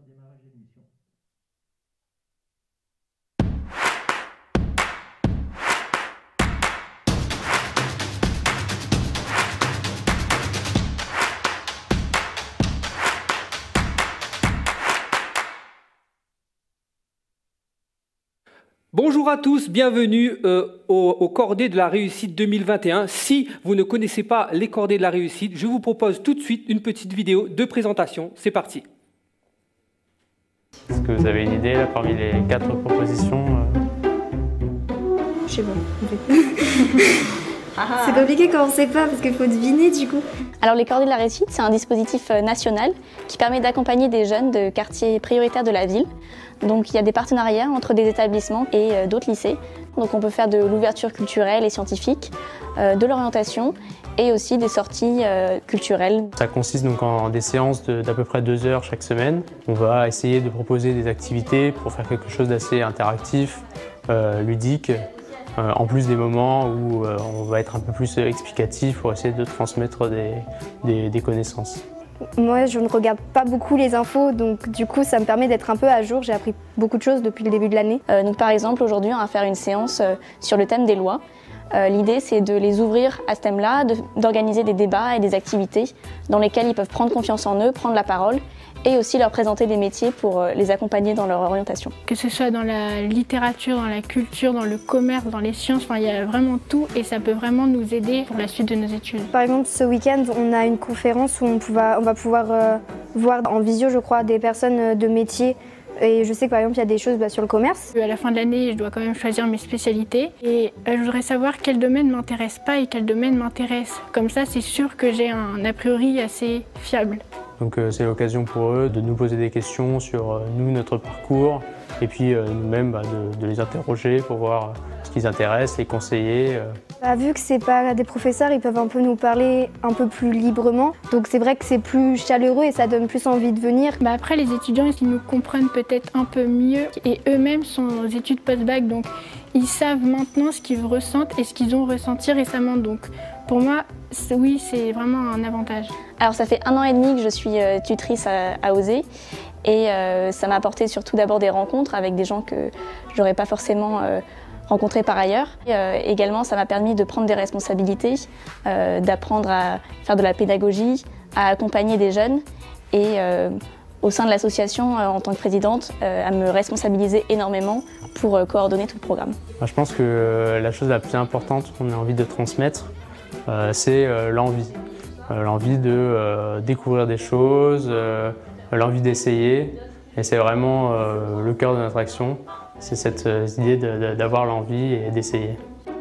démarrage de l'émission. Bonjour à tous, bienvenue aux cordées de la réussite 2021. Si vous ne connaissez pas les cordées de la réussite, je vous propose tout de suite une petite vidéo de présentation. C'est parti. Est-ce que vous avez une idée là, parmi les 4 propositions Je sais pas. C'est compliqué quand on ne sait pas parce qu'il faut deviner du coup. Alors les cordées de la réussite, c'est un dispositif national qui permet d'accompagner des jeunes de quartiers prioritaires de la ville. Donc il y a des partenariats entre des établissements et d'autres lycées. Donc on peut faire de l'ouverture culturelle et scientifique, de l'orientation et aussi des sorties culturelles. Ça consiste donc en des séances d'à peu près 2 heures chaque semaine. On va essayer de proposer des activités pour faire quelque chose d'assez interactif, ludique, en plus des moments où on va être un peu plus explicatif pour essayer de transmettre des connaissances. Moi, je ne regarde pas beaucoup les infos, donc du coup, ça me permet d'être un peu à jour. J'ai appris beaucoup de choses depuis le début de l'année. Donc par exemple, aujourd'hui, on va faire une séance sur le thème des lois. L'idée, c'est de les ouvrir à ce thème-là, d'organiser des débats et des activités dans lesquelles ils peuvent prendre confiance en eux, prendre la parole et aussi leur présenter des métiers pour les accompagner dans leur orientation. Que ce soit dans la littérature, dans la culture, dans le commerce, dans les sciences, il y a vraiment tout et ça peut vraiment nous aider pour la suite de nos études. Par exemple, ce week-end, on a une conférence où on va pouvoir voir en visio, je crois, des personnes de métiers. Et je sais que par exemple, il y a des choses sur le commerce. À la fin de l'année, je dois quand même choisir mes spécialités. Et je voudrais savoir quel domaine ne m'intéresse pas et quel domaine m'intéresse. Comme ça, c'est sûr que j'ai un a priori assez fiable. Donc c'est l'occasion pour eux de nous poser des questions sur nous, notre parcours, et puis nous-mêmes de les interroger pour voir ce qui les intéresse, les conseiller. Vu que c'est pas des professeurs, ils peuvent un peu nous parler un peu plus librement. Donc c'est vrai que c'est plus chaleureux et ça donne plus envie de venir. Après, les étudiants, ils nous comprennent peut-être un peu mieux et eux-mêmes sont aux études post-bac, donc ils savent maintenant ce qu'ils ressentent et ce qu'ils ont ressenti récemment. Donc pour moi, oui, c'est vraiment un avantage. Alors ça fait 1 an et demi que je suis tutrice à Osée et ça m'a apporté surtout d'abord des rencontres avec des gens que j'aurais pas forcément rencontrés par ailleurs. Également, ça m'a permis de prendre des responsabilités, d'apprendre à faire de la pédagogie, à accompagner des jeunes et au sein de l'association, en tant que présidente, à me responsabiliser énormément pour coordonner tout le programme. Je pense que la chose la plus importante qu'on a envie de transmettre, c'est l'envie. L'envie de découvrir des choses, l'envie d'essayer. Et c'est vraiment le cœur de notre action, c'est cette idée d'avoir l'envie et d'essayer.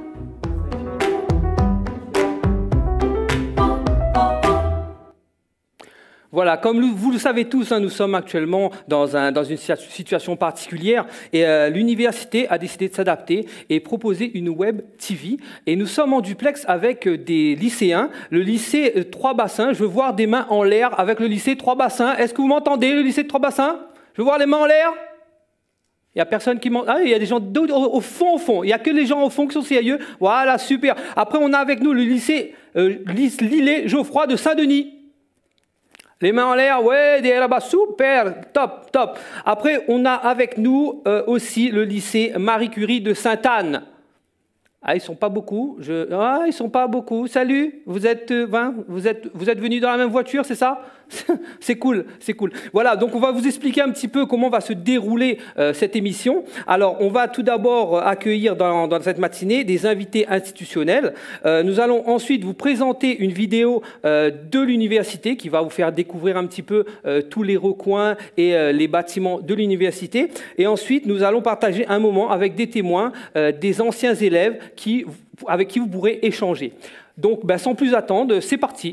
Voilà, comme vous le savez tous, nous sommes actuellement dans une situation particulière et l'université a décidé de s'adapter et proposer une web TV. Et nous sommes en duplex avec des lycéens, le lycée Trois-Bassins. Je veux voir des mains en l'air avec le lycée Trois-Bassins. Est-ce que vous m'entendez, le lycée de Trois-Bassins? Je veux voir les mains en l'air. Il n'y a personne qui m'entend. Ah, il y a des gens au fond. Il n'y a que les gens au fond qui sont sérieux. Voilà, super. Après, on a avec nous le lycée Lillet Geoffroy de Saint-Denis. Les mains en l'air, ouais, là-bas, super, top. Après, on a avec nous aussi le lycée Marie Curie de Sainte-Anne. Ah, ils sont pas beaucoup. Ils sont pas beaucoup. Salut, vous êtes venus dans la même voiture, c'est ça? C'est cool. Voilà, donc on va vous expliquer un petit peu comment va se dérouler cette émission. Alors, on va tout d'abord accueillir dans cette matinée des invités institutionnels. Nous allons ensuite vous présenter une vidéo de l'université qui va vous faire découvrir un petit peu tous les recoins et les bâtiments de l'université. Et ensuite, nous allons partager un moment avec des témoins, des anciens élèves avec qui vous pourrez échanger. Donc, sans plus attendre, c'est parti.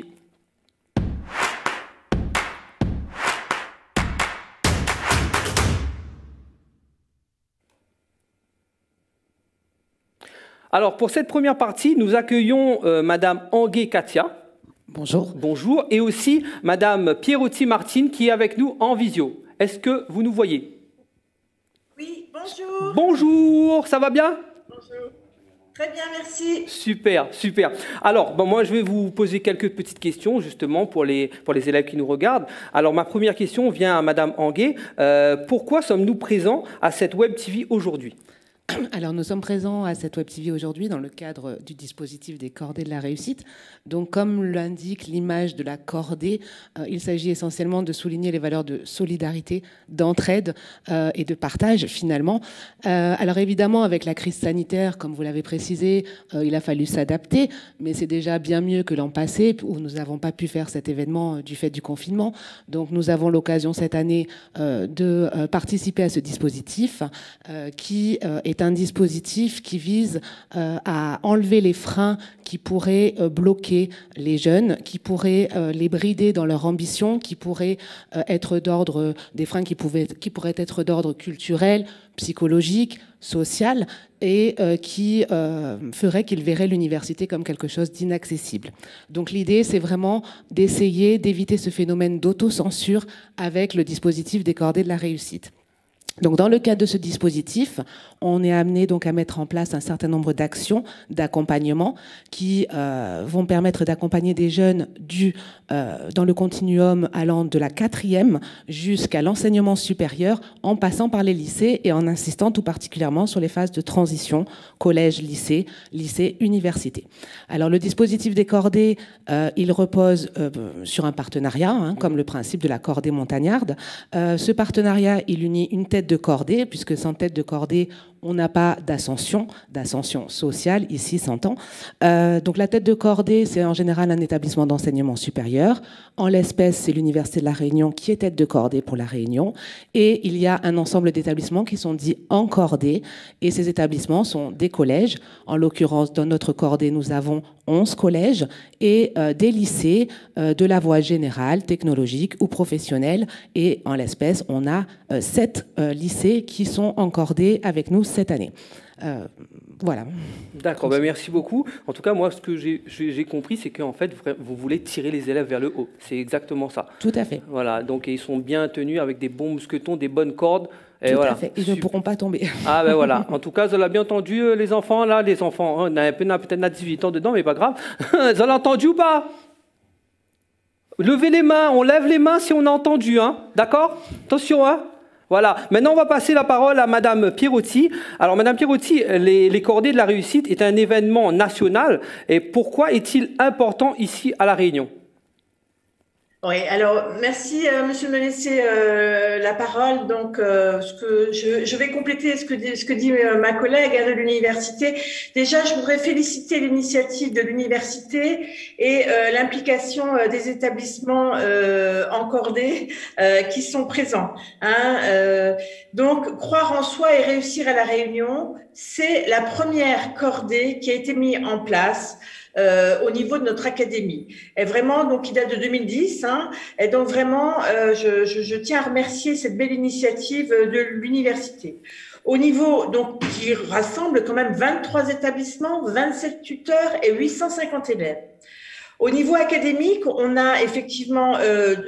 Alors, pour cette première partie, nous accueillons Madame Anguet Katia. Bonjour. Bonjour. Et aussi Madame Pierotti Martine qui est avec nous en visio. Est-ce que vous nous voyez? Oui, bonjour. Bonjour, ça va bien? Bonjour. Très bien, merci. Super, super. Alors, bon, moi, je vais vous poser quelques petites questions, justement, pour les élèves qui nous regardent. Alors, ma première question vient à Madame Anguet. Pourquoi sommes-nous présents à cette Web TV aujourd'hui ? Alors, nous sommes présents à cette Web TV aujourd'hui dans le cadre du dispositif des cordées de la réussite. Donc, comme l'indique l'image de la cordée, il s'agit essentiellement de souligner les valeurs de solidarité, d'entraide et de partage, finalement. Alors, évidemment, avec la crise sanitaire, comme vous l'avez précisé, il a fallu s'adapter, mais c'est déjà bien mieux que l'an passé, où nous n'avons pas pu faire cet événement du fait du confinement. Donc, nous avons l'occasion cette année de participer à ce dispositif qui est un dispositif qui vise à enlever les freins qui pourraient bloquer les jeunes, qui pourraient les brider dans leur ambition, qui pourraient être d'ordre, des freins qui pourraient être d'ordre culturel, psychologique, social, et qui ferait qu'ils verraient l'université comme quelque chose d'inaccessible. Donc l'idée, c'est vraiment d'essayer d'éviter ce phénomène d'autocensure avec le dispositif des cordées de la réussite. Donc, dans le cadre de ce dispositif, on est amené donc à mettre en place un certain nombre d'actions, d'accompagnement qui vont permettre d'accompagner des jeunes dans le continuum allant de la 4e jusqu'à l'enseignement supérieur, en passant par les lycées et en insistant tout particulièrement sur les phases de transition, collège, lycée, université. Alors, le dispositif des cordées, il repose sur un partenariat, comme le principe de la cordée montagnarde. Ce partenariat, il unit une tête de cordée, puisque sans tête de cordée, on n'a pas d'ascension sociale, ici s'entend. Donc la tête de cordée, c'est en général un établissement d'enseignement supérieur. En l'espèce, c'est l'Université de La Réunion qui est tête de cordée pour La Réunion. Et il y a un ensemble d'établissements qui sont dits en cordée. Et ces établissements sont des collèges. En l'occurrence, dans notre cordée, nous avons 11 collèges et des lycées de la voie générale, technologique ou professionnelle. Et en l'espèce, on a 7 lycées qui sont encordés avec nous cette année. Voilà. D'accord, ben merci beaucoup. En tout cas, moi, ce que j'ai compris, c'est qu'en fait, vous voulez tirer les élèves vers le haut. C'est exactement ça. Tout à fait. Voilà, donc ils sont bien tenus avec des bons mousquetons, des bonnes cordes. Et tout voilà. à fait, ils ne pourront pas tomber. Ah ben voilà, en tout cas, vous avez bien entendu les enfants, là, les enfants, on a peut-être 18 ans dedans, mais pas grave. Vous avez entendu ou pas? Levez les mains, on lève les mains si on a entendu, hein. D'accord? Attention, hein. Voilà. Maintenant, on va passer la parole à Madame Pierotti. Alors, Madame Pierotti, les cordées de la réussite est un événement national. Et pourquoi est-il important ici à La Réunion? Oui, alors merci Monsieur de me laisser la parole. Donc, je vais compléter ce que dit ma collègue de l'université. Déjà, je voudrais féliciter l'initiative de l'université et l'implication des établissements encordés qui sont présents. Donc, croire en soi et réussir à La Réunion, c'est la première cordée qui a été mise en place au niveau de notre académie. Et vraiment, donc, il date de 2010. Et donc, vraiment, je tiens à remercier cette belle initiative de l'université. Au niveau, donc, qui rassemble quand même 23 établissements, 27 tuteurs et 850 élèves. Au niveau académique, on a effectivement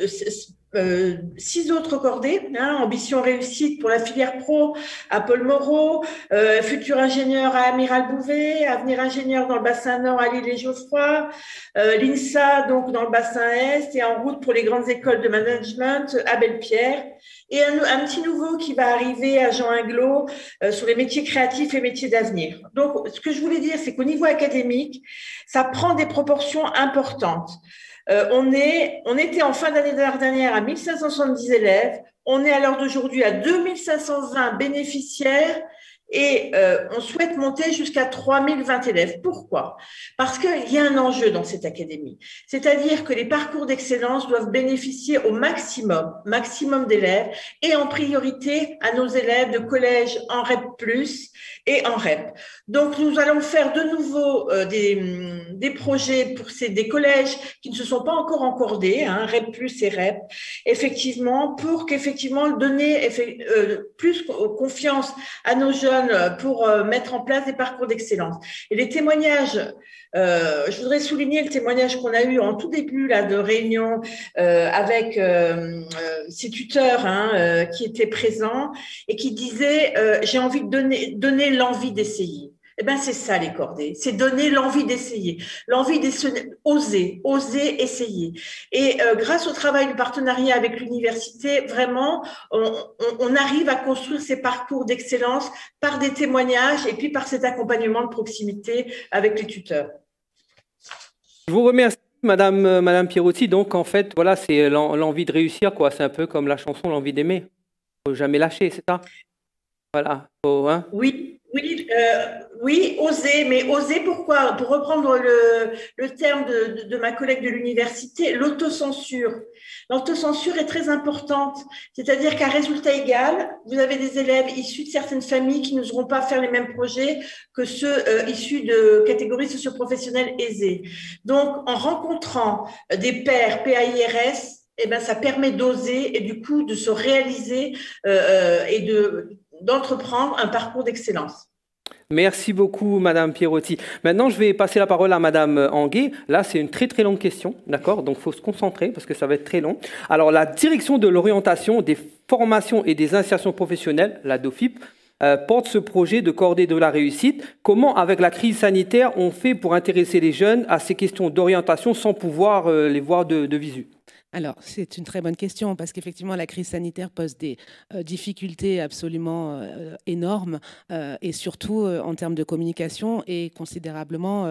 6 autres cordées, ambition réussite pour la filière pro à Paul Moreau, futur ingénieur à Amiral Bouvet, avenir ingénieur dans le bassin nord à l'île et Geoffroy, l'INSA donc dans le bassin est et en route pour les grandes écoles de management à Belle-Pierre, et un petit nouveau qui va arriver à Jean Inglo sur les métiers créatifs et métiers d'avenir. Donc ce que je voulais dire, c'est qu'au niveau académique, ça prend des proportions importantes. On était en fin d'année dernière à 1570 élèves, on est à l'heure d'aujourd'hui à 2520 bénéficiaires et on souhaite monter jusqu'à 3020 élèves. Pourquoi? Parce qu'il y a un enjeu dans cette académie. C'est-à-dire que les parcours d'excellence doivent bénéficier au maximum d'élèves et en priorité à nos élèves de collège en REP+, et en REP. Donc, nous allons faire de nouveau des projets pour des collèges qui ne se sont pas encore encordés, REP+, et REP, effectivement, pour qu'effectivement donner plus confiance à nos jeunes pour mettre en place des parcours d'excellence. Et les témoignages, je voudrais souligner le témoignage qu'on a eu en tout début là, de réunion avec ces tuteurs qui étaient présents et qui disaient j'ai envie de donner l'envie d'essayer. Eh ben, c'est ça les cordées, c'est donner l'envie d'essayer, oser essayer. Et grâce au travail du partenariat avec l'université, vraiment, on arrive à construire ces parcours d'excellence par des témoignages et puis par cet accompagnement de proximité avec les tuteurs. Je vous remercie, Madame Pierotti. Donc, en fait, voilà, c'est l'envie de réussir, quoi. C'est un peu comme la chanson L'envie d'aimer. Faut jamais lâcher, c'est ça? Voilà. Hein? Oui, oser, mais oser pourquoi? Pour reprendre le terme de ma collègue de l'université, l'autocensure. L'autocensure est très importante, c'est-à-dire qu'à résultat égal, vous avez des élèves issus de certaines familles qui n'oseront pas faire les mêmes projets que ceux issus de catégories socioprofessionnelles aisées. Donc, en rencontrant des pairs PAIRS, eh ben, ça permet d'oser et du coup de se réaliser et d'entreprendre un parcours d'excellence. Merci beaucoup, Madame Pierotti. Maintenant, je vais passer la parole à Madame Anguet. Là, c'est une très très longue question, d'accord? Donc, il faut se concentrer parce que ça va être très long. Alors, la direction de l'orientation, des formations et des insertions professionnelles, la DOFIP, porte ce projet de cordée de la réussite. Comment, avec la crise sanitaire, on fait pour intéresser les jeunes à ces questions d'orientation sans pouvoir les voir de visu? Alors, c'est une très bonne question parce qu'effectivement, la crise sanitaire pose des difficultés absolument énormes et surtout en termes de communication et considérablement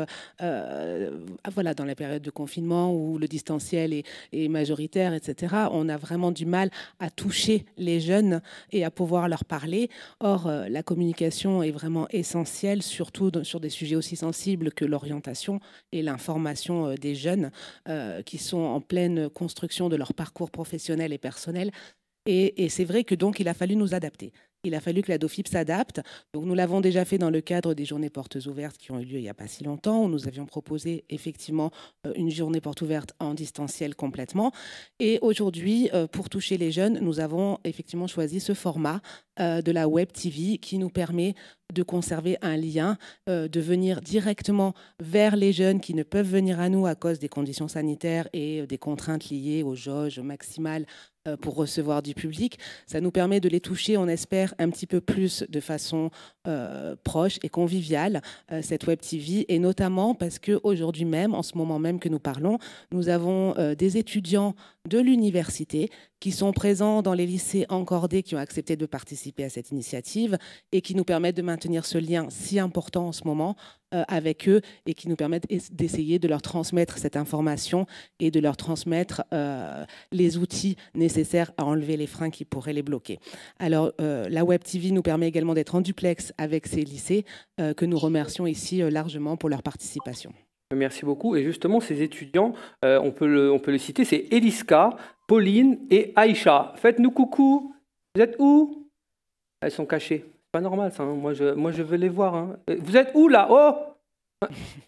voilà, dans la période de confinement où le distanciel est majoritaire, etc. On a vraiment du mal à toucher les jeunes et à pouvoir leur parler. Or, la communication est vraiment essentielle, surtout sur des sujets aussi sensibles que l'orientation et l'information des jeunes qui sont en pleine construction de leur parcours professionnel et personnel. Et c'est vrai que donc il a fallu nous adapter. Il a fallu que la DOFIP s'adapte. Donc nous l'avons déjà fait dans le cadre des journées portes ouvertes qui ont eu lieu il n'y a pas si longtemps, où nous avions proposé effectivement une journée porte ouverte en distanciel complètement. Et aujourd'hui, pour toucher les jeunes, nous avons effectivement choisi ce format de la Web TV qui nous permet de conserver un lien, de venir directement vers les jeunes qui ne peuvent venir à nous à cause des conditions sanitaires et des contraintes liées aux jauges maximales pour recevoir du public. Ça nous permet de les toucher, on espère, un petit peu plus de façon proche et conviviale, cette Web TV, et notamment parce qu'aujourd'hui même, en ce moment même que nous parlons, nous avons des étudiants de l'université qui sont présents dans les lycées encordés qui ont accepté de participer à cette initiative et qui nous permettent de maintenir ce lien si important en ce moment avec eux et qui nous permettent d'essayer de leur transmettre cette information et de leur transmettre les outils nécessaires à enlever les freins qui pourraient les bloquer. Alors, la Web TV nous permet également d'être en duplex avec ces lycées que nous remercions ici largement pour leur participation. Merci beaucoup. Et justement, ces étudiants, on peut le citer, c'est Eliska, Pauline et Aïcha. Faites-nous coucou. Vous êtes où? Elles sont cachées. C'est pas normal, ça. Hein. Moi, je veux les voir. Hein. Vous êtes où, là? Oh,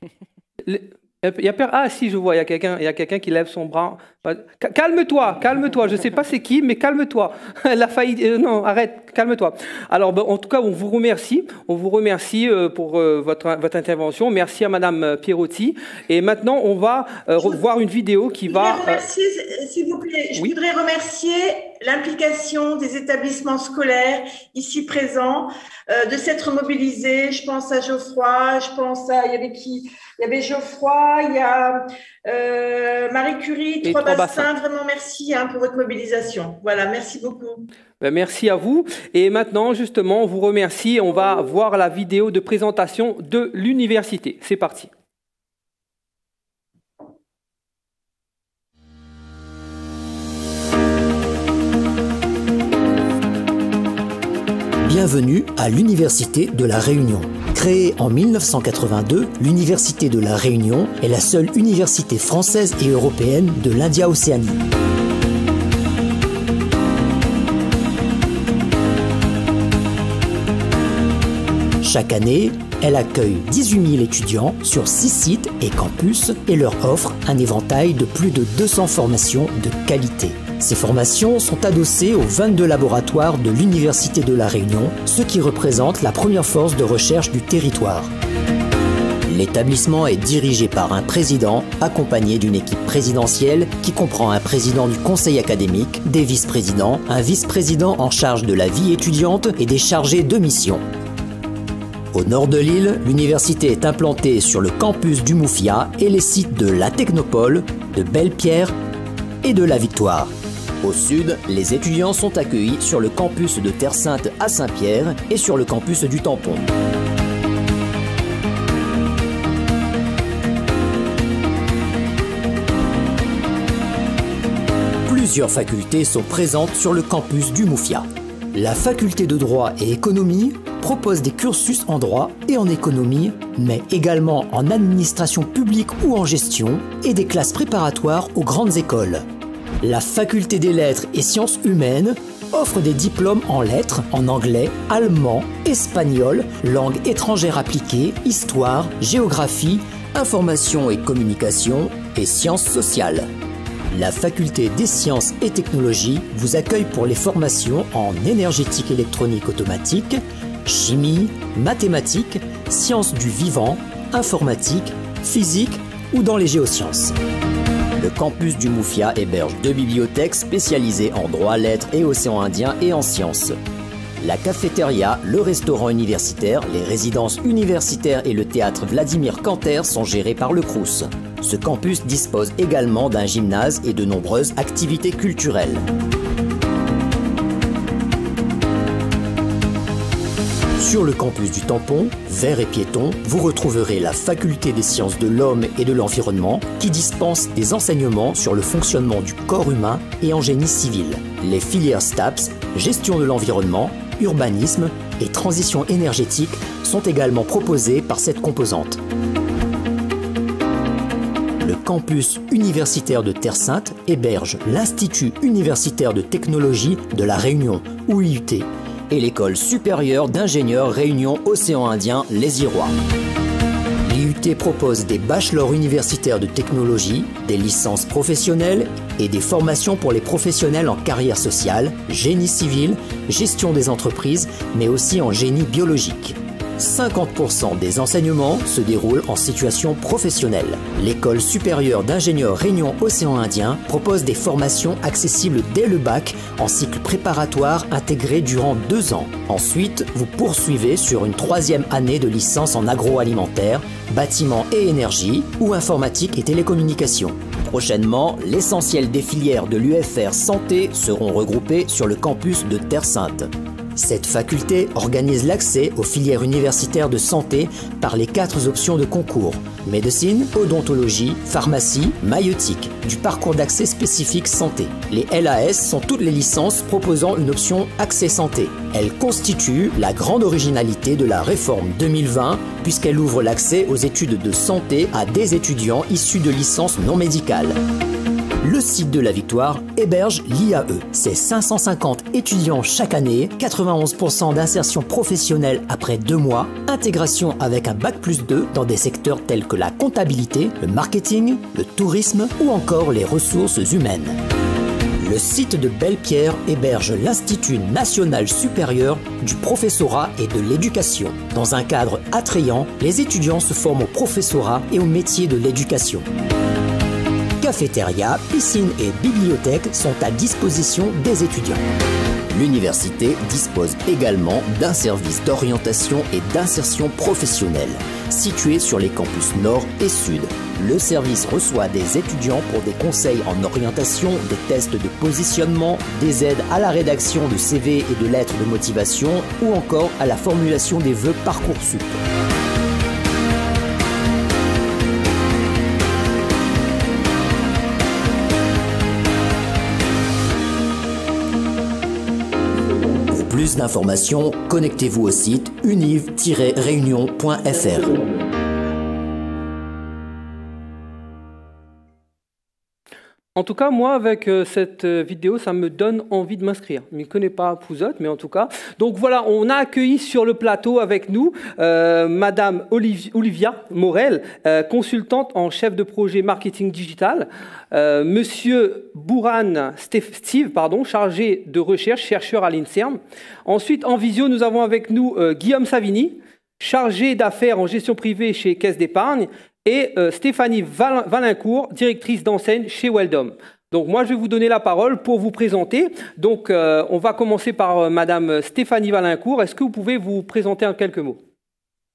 ah, si, je vois, il y a quelqu'un qui lève son bras. Calme-toi. Je ne sais pas c'est qui, mais calme-toi. Elle a failli... non, arrête, calme-toi. Alors, en tout cas, on vous remercie. Pour votre intervention. Merci à Madame Pierotti. Et maintenant, on va voir une vidéo qui va... S'il vous plaît, je voudrais remercier l'implication des établissements scolaires ici présents, de s'être mobilisés. Je pense à Geoffroy, il y avait qui? Il y avait Geoffroy, il y a Marie Curie, Trois Bassins. Vraiment merci pour votre mobilisation. Voilà, merci beaucoup. Ben, merci à vous. Et maintenant, justement, on vous remercie. On va voir la vidéo de présentation de l'université. C'est parti. Bienvenue à l'Université de La Réunion. Créée en 1982, l'Université de La Réunion est la seule université française et européenne de l'India-Océanie. Chaque année, elle accueille 18 000 étudiants sur 6 sites et campus et leur offre un éventail de plus de 200 formations de qualité. Ces formations sont adossées aux 22 laboratoires de l'Université de La Réunion, ce qui représente la première force de recherche du territoire. L'établissement est dirigé par un président, accompagné d'une équipe présidentielle qui comprend un président du conseil académique, des vice-présidents, un vice-président en charge de la vie étudiante et des chargés de mission. Au nord de l'île, l'université est implantée sur le campus du Mouffia et les sites de la Technopole, de Belle-Pierre et de la Victoire. Au sud, les étudiants sont accueillis sur le campus de Terre-Sainte à Saint-Pierre et sur le campus du Tampon. Plusieurs facultés sont présentes sur le campus du Mouffia. La faculté de droit et économie propose des cursus en droit et en économie, mais également en administration publique ou en gestion et des classes préparatoires aux grandes écoles. La faculté des lettres et sciences humaines offre des diplômes en lettres, en anglais, allemand, espagnol, langue étrangère appliquée, histoire, géographie, information et communication et sciences sociales. La faculté des sciences et technologies vous accueille pour les formations en énergétique électronique automatique, chimie, mathématiques, sciences du vivant, informatique, physique ou dans les géosciences. Le campus du Mouffia héberge 2 bibliothèques spécialisées en droit, lettres et océan Indien et en sciences. La cafétéria, le restaurant universitaire, les résidences universitaires et le théâtre Vladimir Canter sont gérés par le Crous. Ce campus dispose également d'un gymnase et de nombreuses activités culturelles. Sur le campus du Tampon, vert et piéton, vous retrouverez la faculté des sciences de l'homme et de l'environnement qui dispense des enseignements sur le fonctionnement du corps humain et en génie civil. Les filières STAPS, gestion de l'environnement, urbanisme et transition énergétique sont également proposées par cette composante. Le campus universitaire de Terre-Sainte héberge l'Institut universitaire de technologie de la Réunion, ou IUT, et l'École supérieure d'ingénieurs Réunion Océan Indien, les Irois. L'IUT propose des bachelors universitaires de technologie, des licences professionnelles et des formations pour les professionnels en carrière sociale, génie civil, gestion des entreprises, mais aussi en génie biologique. 50% des enseignements se déroulent en situation professionnelle. L'École supérieure d'ingénieurs Réunion Océan Indien propose des formations accessibles dès le bac en cycle préparatoire intégré durant 2 ans. Ensuite, vous poursuivez sur une 3e année de licence en agroalimentaire, bâtiment et énergie ou informatique et télécommunications. Prochainement, l'essentiel des filières de l'UFR Santé seront regroupées sur le campus de Terre-Sainte. Cette faculté organise l'accès aux filières universitaires de santé par les 4 options de concours: médecine, odontologie, pharmacie, maïeutique, du parcours d'accès spécifique santé. Les LAS sont toutes les licences proposant une option accès santé. Elles constituent la grande originalité de la réforme 2020 puisqu'elle ouvre l'accès aux études de santé à des étudiants issus de licences non médicales. Le site de la Victoire héberge l'IAE. C'est 550 étudiants chaque année, 91% d'insertion professionnelle après 2 mois, intégration avec un bac+2 dans des secteurs tels que la comptabilité, le marketing, le tourisme ou encore les ressources humaines. Le site de Belle-Pierre héberge l'Institut national supérieur du professorat et de l'éducation. Dans un cadre attrayant, les étudiants se forment au professorat et au métier de l'éducation. Cafétéria, piscine et bibliothèque sont à disposition des étudiants. L'université dispose également d'un service d'orientation et d'insertion professionnelle, situé sur les campus nord et sud. Le service reçoit des étudiants pour des conseils en orientation, des tests de positionnement, des aides à la rédaction de CV et de lettres de motivation ou encore à la formulation des vœux Parcoursup. Plus d'informations, connectez-vous au site univ-réunion.fr. En tout cas, moi, avec cette vidéo, ça me donne envie de m'inscrire. Je ne connais pas Pouzotte, mais en tout cas. Donc voilà, on a accueilli sur le plateau avec nous Madame Olivia Morel, consultante en chef de projet marketing digital. Monsieur Bourhan Steve, chargé de recherche, chercheur à l'INSERM. Ensuite, en visio, nous avons avec nous Guillaume Savini, chargé d'affaires en gestion privée chez Caisse d'épargne, et Stéphanie Valincourt, directrice d'enseigne chez Weldom. Donc moi, je vais vous donner la parole pour vous présenter. Donc on va commencer par Madame Stéphanie Valincourt. Est-ce que vous pouvez vous présenter en quelques mots?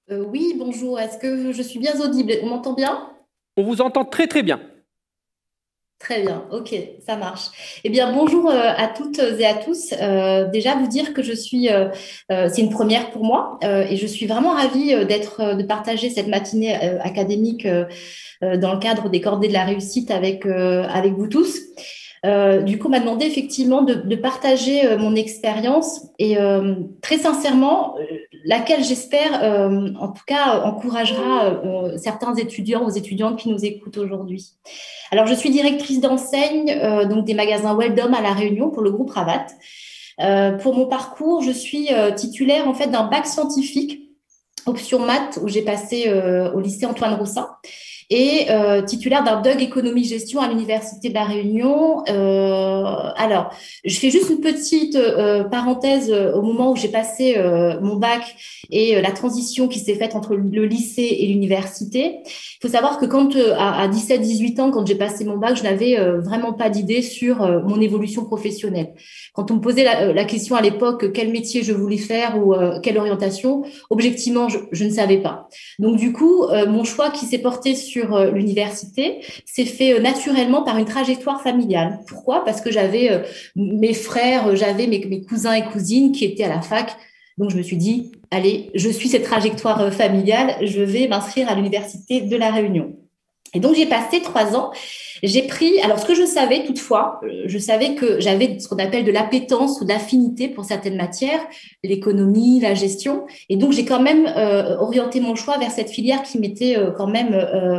Oui, bonjour. Est-ce que je suis bien audible? On m'entend bien? On vous entend très très bien. Très bien, ok, ça marche. Eh bien, bonjour à toutes et à tous. Déjà, vous dire que c'est une première pour moi et je suis vraiment ravie de partager cette matinée académique dans le cadre des Cordées de la réussite avec vous tous. Du coup, on m'a demandé effectivement de partager mon expérience et très sincèrement, laquelle j'espère, en tout cas, encouragera certains étudiants ou étudiantes qui nous écoutent aujourd'hui. Alors, je suis directrice d'enseigne donc des magasins Weldom à La Réunion pour le groupe Ravat. Pour mon parcours, je suis titulaire en fait d'un bac scientifique, option maths, où j'ai passé au lycée Antoine Roussin, et titulaire d'un DUG économie-gestion à l'Université de La Réunion. Alors, je fais juste une petite parenthèse au moment où j'ai passé mon bac et la transition qui s'est faite entre le lycée et l'université. Il faut savoir que quand à 17-18 ans, quand j'ai passé mon bac, je n'avais vraiment pas d'idée sur mon évolution professionnelle. Quand on me posait la question à l'époque quel métier je voulais faire ou quelle orientation, objectivement, je ne savais pas. Donc du coup, mon choix qui s'est porté sur l'université s'est fait naturellement par une trajectoire familiale. Pourquoi? Parce que j'avais mes frères, j'avais mes cousins et cousines qui étaient à la fac. Donc je me suis dit, allez, je suis cette trajectoire familiale, je vais m'inscrire à l'Université de La Réunion. Et donc, j'ai passé 3 ans. J'ai pris, alors ce que je savais toutefois, je savais que j'avais ce qu'on appelle de l'appétence ou de l'affinité pour certaines matières, l'économie, la gestion. Et donc, j'ai quand même orienté mon choix vers cette filière qui m'était quand même,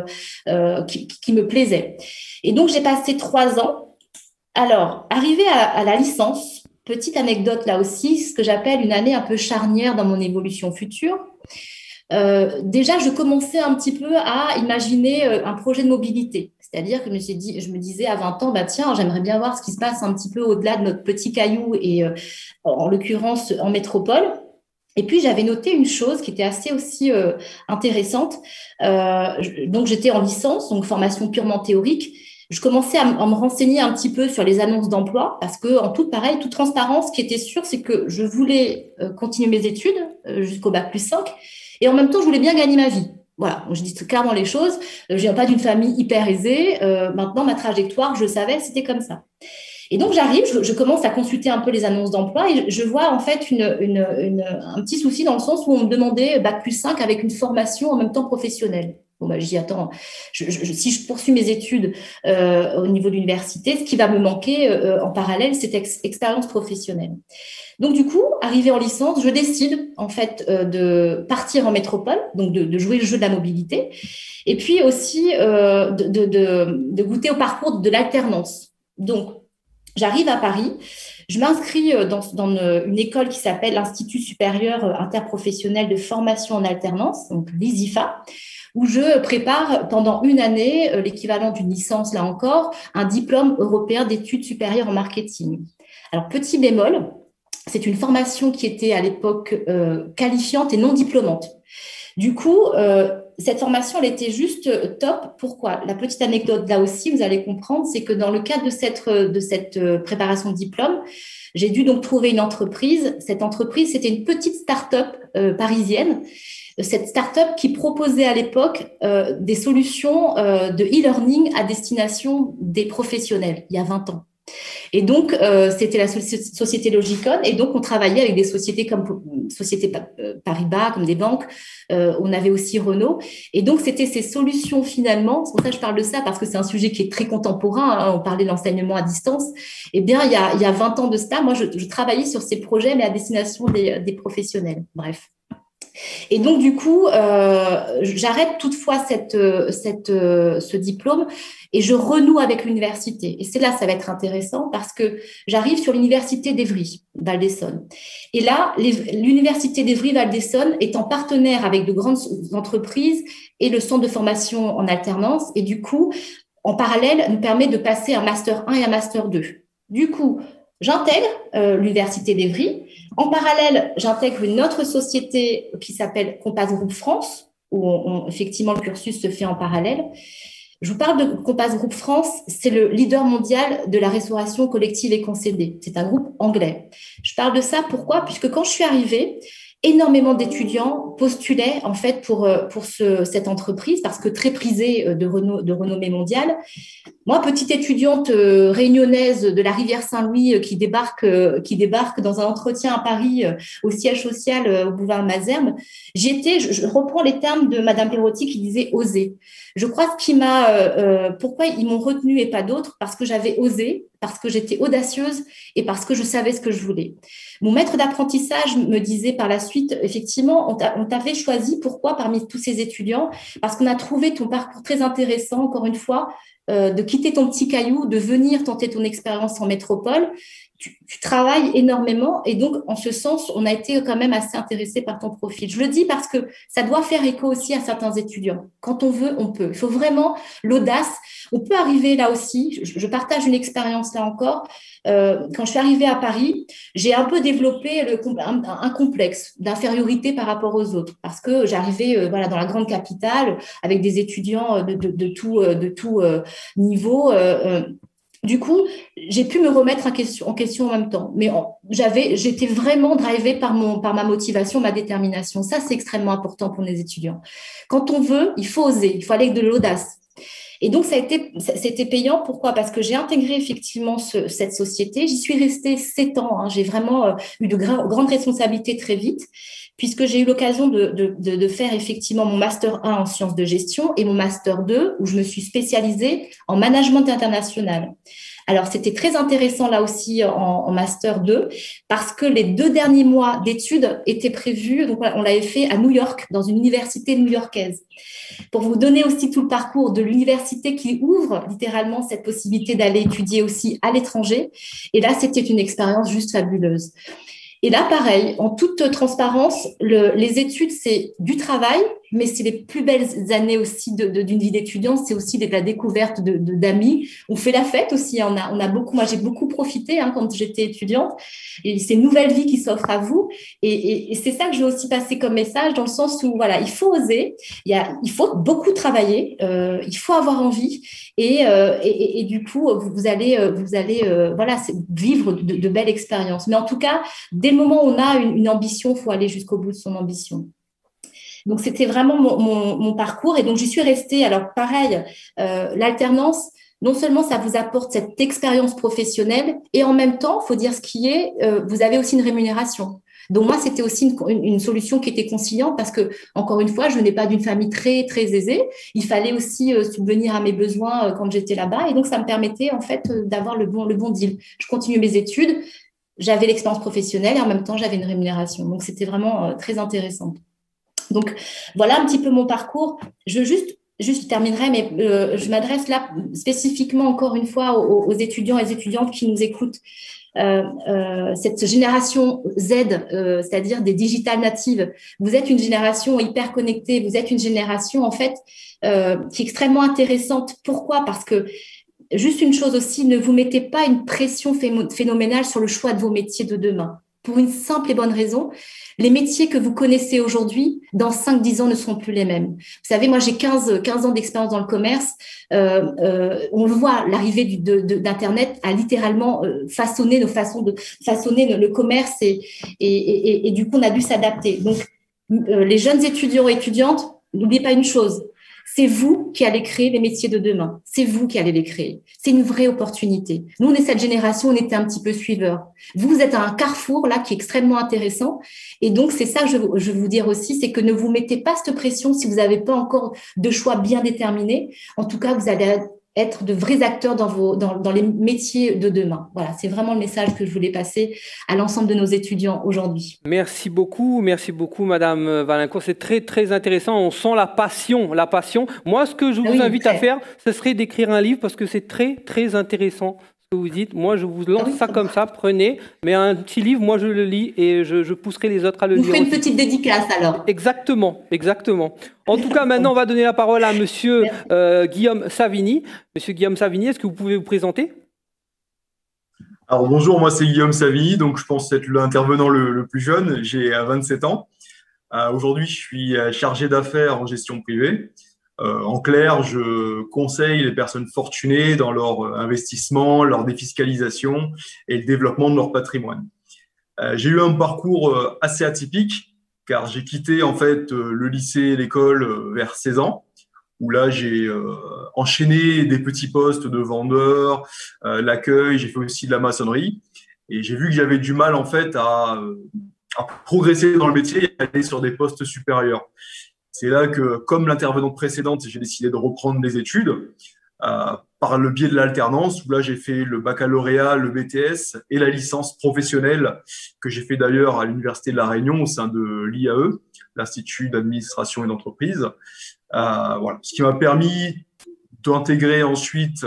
qui me plaisait. Et donc, j'ai passé 3 ans. Alors, arrivé à la licence, petite anecdote là aussi, ce que j'appelle une année un peu charnière dans mon évolution future. Déjà, je commençais un petit peu à imaginer un projet de mobilité. C'est-à-dire que je me disais à 20 ans, bah tiens, j'aimerais bien voir ce qui se passe un petit peu au-delà de notre petit caillou et en l'occurrence en métropole. Et puis, j'avais noté une chose qui était assez aussi intéressante. Donc, j'étais en licence, donc formation purement théorique. Je commençais à me renseigner un petit peu sur les annonces d'emploi parce que, en toute transparence, ce qui était sûr, c'est que je voulais continuer mes études jusqu'au bac+5 et en même temps, je voulais bien gagner ma vie. Voilà, je dis clairement les choses. Je viens pas d'une famille hyper aisée. Maintenant, ma trajectoire, je savais, c'était comme ça. Et donc, j'arrive, je commence à consulter un peu les annonces d'emploi et je vois en fait un petit souci dans le sens où on me demandait bac+5 avec une formation en même temps professionnelle. Bon, bah, je dis, attends, si je poursuis mes études au niveau de l'université, ce qui va me manquer en parallèle, c'est expérience professionnelle. Donc, du coup, arrivée en licence, je décide en fait de partir en métropole, donc de jouer le jeu de la mobilité, et puis aussi de goûter au parcours de l'alternance. Donc, j'arrive à Paris, je m'inscris dans une école qui s'appelle l'Institut supérieur interprofessionnel de formation en alternance, donc l'ISIFA, où je prépare pendant une année, l'équivalent d'une licence là encore, un diplôme européen d'études supérieures en marketing. Alors, petit bémol, c'est une formation qui était à l'époque qualifiante et non diplômante. Du coup, cette formation, elle était juste top. Pourquoi? La petite anecdote là aussi, vous allez comprendre, c'est que dans le cadre de cette préparation de diplôme, j'ai dû donc trouver une entreprise. Cette entreprise, c'était une petite start-up parisienne. Cette start-up qui proposait à l'époque des solutions de e-learning à destination des professionnels, il y a 20 ans. Et donc, c'était la société Logicon. Et donc, on travaillait avec des sociétés comme Société Paribas, comme des banques. On avait aussi Renault. Et donc, c'était ces solutions finalement. C'est pour ça que je parle de ça, parce que c'est un sujet qui est très contemporain. Hein, on parlait de l'enseignement à distance. Eh bien, il y a 20 ans de ça, moi, je travaillais sur ces projets, mais à destination des professionnels. Bref. Et donc, du coup, j'arrête toutefois ce diplôme et je renoue avec l'université. Et c'est là, ça va être intéressant parce que j'arrive sur l'université d'Evry, Val-d'Essonne. Et là, l'université d'Evry, Val-d'Essonne est en partenaire avec de grandes entreprises et le centre de formation en alternance. Et du coup, en parallèle, nous permet de passer un Master 1 et un Master 2. Du coup, j'intègre l'université d'Evry. En parallèle, j'intègre une autre société qui s'appelle Compass Group France, où effectivement le cursus se fait en parallèle. Je vous parle de Compass Group France, c'est le leader mondial de la restauration collective et concédée. C'est un groupe anglais. Je parle de ça pourquoi? Puisque quand je suis arrivée, énormément d'étudiants postulaient en fait pour cette entreprise parce que très prisée de renommée mondiale. Moi, petite étudiante réunionnaise de la rivière Saint-Louis qui débarque dans un entretien à Paris au siège social au boulevard Malesherbes, je reprends les termes de Madame Perotti qui disait oser. Je crois pourquoi ils m'ont retenue et pas d'autres, parce que j'avais osé, parce que j'étais audacieuse et parce que je savais ce que je voulais. Mon maître d'apprentissage me disait par la suite, effectivement, on t'avait choisi, pourquoi parmi tous ces étudiants? Parce qu'on a trouvé ton parcours très intéressant, encore une fois, de quitter ton petit caillou, de venir tenter ton expérience en métropole. Tu travailles énormément et donc, en ce sens, on a été quand même assez intéressé par ton profil. Je le dis parce que ça doit faire écho aussi à certains étudiants. Quand on veut, on peut. Il faut vraiment l'audace. On peut arriver là aussi. Je partage une expérience là encore. Quand je suis arrivée à Paris, j'ai un peu développé un complexe d'infériorité par rapport aux autres parce que j'arrivais dans la grande capitale avec des étudiants de tout niveau. Du coup, j'ai pu me remettre en question en même temps. Mais j'étais vraiment drivée par ma motivation, ma détermination. Ça, c'est extrêmement important pour les étudiants. Quand on veut, il faut oser, il faut aller avec de l'audace. Et donc, c'était payant. Pourquoi? Parce que j'ai intégré effectivement cette société. J'y suis restée 7 ans. J'ai vraiment eu de grandes responsabilités très vite, puisque j'ai eu l'occasion de faire effectivement mon Master 1 en sciences de gestion et mon Master 2, où je me suis spécialisée en management international. Alors, c'était très intéressant là aussi en Master 2, parce que les 2 derniers mois d'études étaient prévus, donc on l'avait fait à New York, dans une université new-yorkaise. Pour vous donner aussi tout le parcours de l'université qui ouvre littéralement cette possibilité d'aller étudier aussi à l'étranger. Et là, c'était une expérience juste fabuleuse. Et là, pareil, en toute transparence, les études, c'est du travail, mais c'est les plus belles années aussi d'une vie d'étudiant. C'est aussi de la découverte d'amis. On fait la fête aussi. On a beaucoup. Moi, j'ai beaucoup profité quand j'étais étudiante. Et c'est une nouvelle vie qui s'offre à vous. Et c'est ça que je veux aussi passer comme message, dans le sens où voilà, il faut oser. Il faut beaucoup travailler. Il faut avoir envie. Et du coup, vous allez vivre de belles expériences. Mais en tout cas, dès le moment où on a une ambition, il faut aller jusqu'au bout de son ambition. Donc, c'était vraiment mon parcours. Et donc, j'y suis restée. Alors, pareil, l'alternance, non seulement ça vous apporte cette expérience professionnelle, et en même temps, il faut dire ce qui est, vous avez aussi une rémunération. Donc, moi, c'était aussi une solution qui était conciliante parce que, encore une fois, je n'ai pas d'une famille très, très aisée. Il fallait aussi subvenir à mes besoins quand j'étais là-bas. Et donc, ça me permettait, en fait, d'avoir le bon deal. Je continue mes études, j'avais l'expérience professionnelle et en même temps, j'avais une rémunération. Donc, c'était vraiment très intéressant. Donc, voilà un petit peu mon parcours. Je terminerai, mais je m'adresse là spécifiquement, encore une fois, aux étudiants et aux étudiantes qui nous écoutent. Cette génération Z, c'est-à-dire des digital natives. Vous êtes une génération hyper connectée. Vous êtes une génération, en fait, qui est extrêmement intéressante. Pourquoi? Parce que, juste une chose aussi, ne vous mettez pas une pression phénoménale sur le choix de vos métiers de demain. Pour une simple et bonne raison, les métiers que vous connaissez aujourd'hui, dans 5-10 ans, ne seront plus les mêmes. Vous savez, moi, j'ai 15 ans d'expérience dans le commerce. On le voit, l'arrivée d'Internet a littéralement façonné nos façons de façonner le commerce et du coup, on a dû s'adapter. Donc, les jeunes étudiants et étudiantes, n'oubliez pas une chose. C'est vous qui allez créer les métiers de demain. C'est vous qui allez les créer. C'est une vraie opportunité. Nous, on est cette génération, on était un petit peu suiveurs. Vous êtes à un carrefour là qui est extrêmement intéressant. Et donc, c'est ça que je veux vous dire aussi, c'est que ne vous mettez pas cette pression si vous n'avez pas encore de choix bien déterminés. En tout cas, vous allez être de vrais acteurs dans les métiers de demain. Voilà, c'est vraiment le message que je voulais passer à l'ensemble de nos étudiants aujourd'hui. Merci beaucoup, Madame Valincourt. C'est très, très intéressant. On sent la passion. Moi, ce que je vous invite à faire, ce serait d'écrire un livre parce que c'est très, très intéressant ce que vous dites. Moi, je vous lance ça comme ça. Prenez, mais un petit livre, moi, je le lis et je pousserai les autres à le lire. Vous ferez une petite dédicace alors. Exactement. En tout cas, maintenant, on va donner la parole à Monsieur Guillaume Savigny. Monsieur Guillaume Savigny, est-ce que vous pouvez vous présenter? Alors bonjour, moi c'est Guillaume Savigny, donc je pense être l'intervenant le plus jeune. J'ai 27 ans. Aujourd'hui, je suis chargé d'affaires en gestion privée. En clair, je conseille les personnes fortunées dans leur investissement, leur défiscalisation et le développement de leur patrimoine. J'ai eu un parcours assez atypique. car j'ai quitté en fait le lycée et l'école vers 16 ans, où là j'ai enchaîné des petits postes de vendeur, l'accueil, j'ai fait aussi de la maçonnerie, et j'ai vu que j'avais du mal en fait à progresser dans le métier et aller sur des postes supérieurs. C'est là que, comme l'intervenante précédente, j'ai décidé de reprendre les études par le biais de l'alternance, où là j'ai fait le baccalauréat, le BTS et la licence professionnelle que j'ai fait d'ailleurs à l'Université de La Réunion au sein de l'IAE, l'Institut d'administration et d'entreprise. Voilà. Ce qui m'a permis d'intégrer ensuite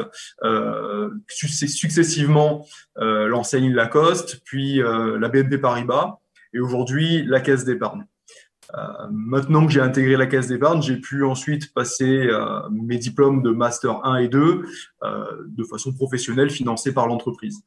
successivement l'enseigne Lacoste, puis la BNP Paribas et aujourd'hui la Caisse d'épargne. Maintenant que j'ai intégré la Caisse d'épargne, j'ai pu ensuite passer mes diplômes de Master 1 et 2 de façon professionnelle financés par l'entreprise.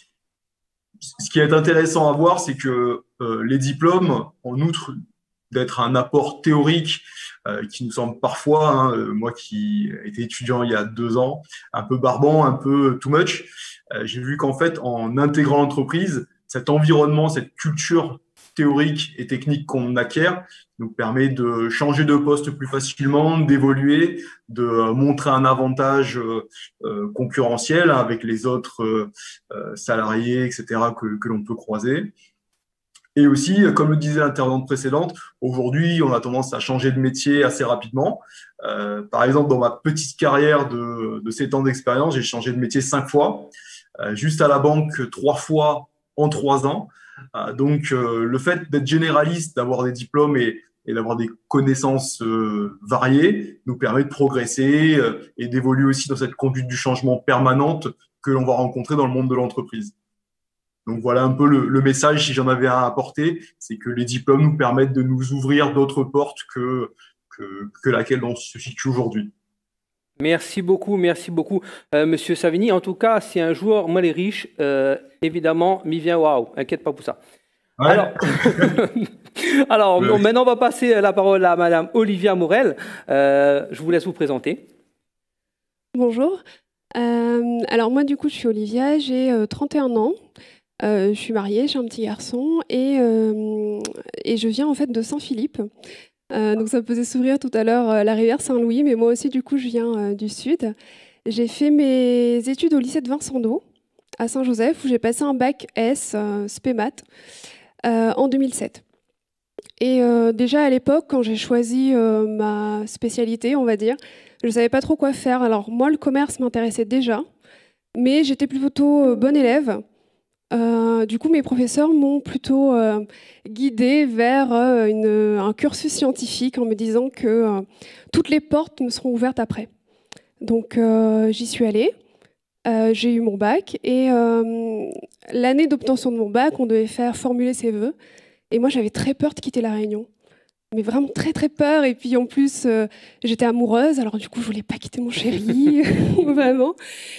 Ce qui est intéressant à voir, c'est que les diplômes, en outre d'être un apport théorique qui nous semble parfois, moi qui étais étudiant il y a 2 ans, un peu barbant, un peu too much, j'ai vu qu'en fait, en intégrant l'entreprise, cet environnement, cette culture théorique et technique qu'on acquiert nous permet de changer de poste plus facilement, d'évoluer, de montrer un avantage concurrentiel avec les autres salariés, etc., que l'on peut croiser. Et aussi, comme le disait l'intervenante précédente, aujourd'hui, on a tendance à changer de métier assez rapidement. Par exemple, dans ma petite carrière de 7 ans d'expérience, j'ai changé de métier 5 fois, juste à la banque 3 fois en 3 ans. Donc, le fait d'être généraliste, d'avoir des diplômes et d'avoir des connaissances variées nous permet de progresser et d'évoluer aussi dans cette conduite du changement permanente que l'on va rencontrer dans le monde de l'entreprise. Donc, voilà un peu le message, si j'en avais à apporter, c'est que les diplômes nous permettent de nous ouvrir d'autres portes que laquelle on se situe aujourd'hui. Merci beaucoup, Monsieur Savini. En tout cas, si un jour, moi les riches, évidemment, m'y vient waouh, inquiète pas pour ça. Ouais. Alors, maintenant, on va passer la parole à Madame Olivia Morel. Je vous laisse vous présenter. Bonjour. Alors moi, du coup, je suis Olivia, j'ai 31 ans. Je suis mariée, j'ai un petit garçon et je viens en fait de Saint-Philippe. Donc ça me faisait sourire tout à l'heure la rivière Saint-Louis, mais moi aussi du coup je viens du sud. J'ai fait mes études au lycée de Vincent-d'Eau à Saint-Joseph où j'ai passé un bac S spé-mat en 2007. Et déjà à l'époque, quand j'ai choisi ma spécialité, on va dire, je ne savais pas trop quoi faire. Alors moi le commerce m'intéressait déjà, mais j'étais plutôt bonne élève. Du coup, mes professeurs m'ont plutôt guidée vers un cursus scientifique en me disant que toutes les portes me seront ouvertes après. Donc, j'y suis allée. J'ai eu mon bac et l'année d'obtention de mon bac, on devait faire formuler ses vœux. Et moi, j'avais très peur de quitter La Réunion. Mais vraiment très, très peur. Et puis, en plus, j'étais amoureuse. Alors, du coup, je voulais pas quitter mon chéri, vraiment.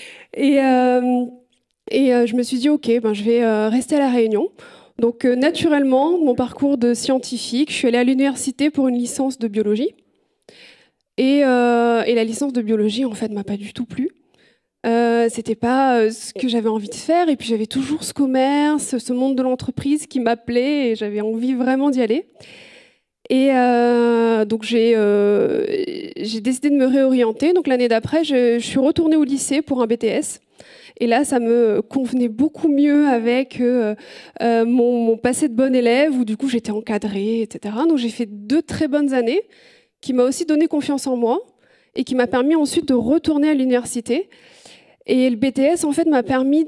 Et je me suis dit, OK, je vais rester à La Réunion. Donc, naturellement, mon parcours de scientifique, je suis allée à l'université pour une licence de biologie. Et la licence de biologie, en fait, m'a pas du tout plu. C'était pas ce que j'avais envie de faire. Et puis, j'avais toujours ce commerce, ce monde de l'entreprise qui m'appelait et j'avais envie vraiment d'y aller. Et donc, j'ai décidé de me réorienter. Donc, l'année d'après, je suis retournée au lycée pour un BTS. Et là, ça me convenait beaucoup mieux avec mon passé de bonne élève, où du coup j'étais encadrée, etc. Donc j'ai fait 2 très bonnes années, qui m'a aussi donné confiance en moi, et qui m'a permis ensuite de retourner à l'université. Et le BTS, en fait, m'a permis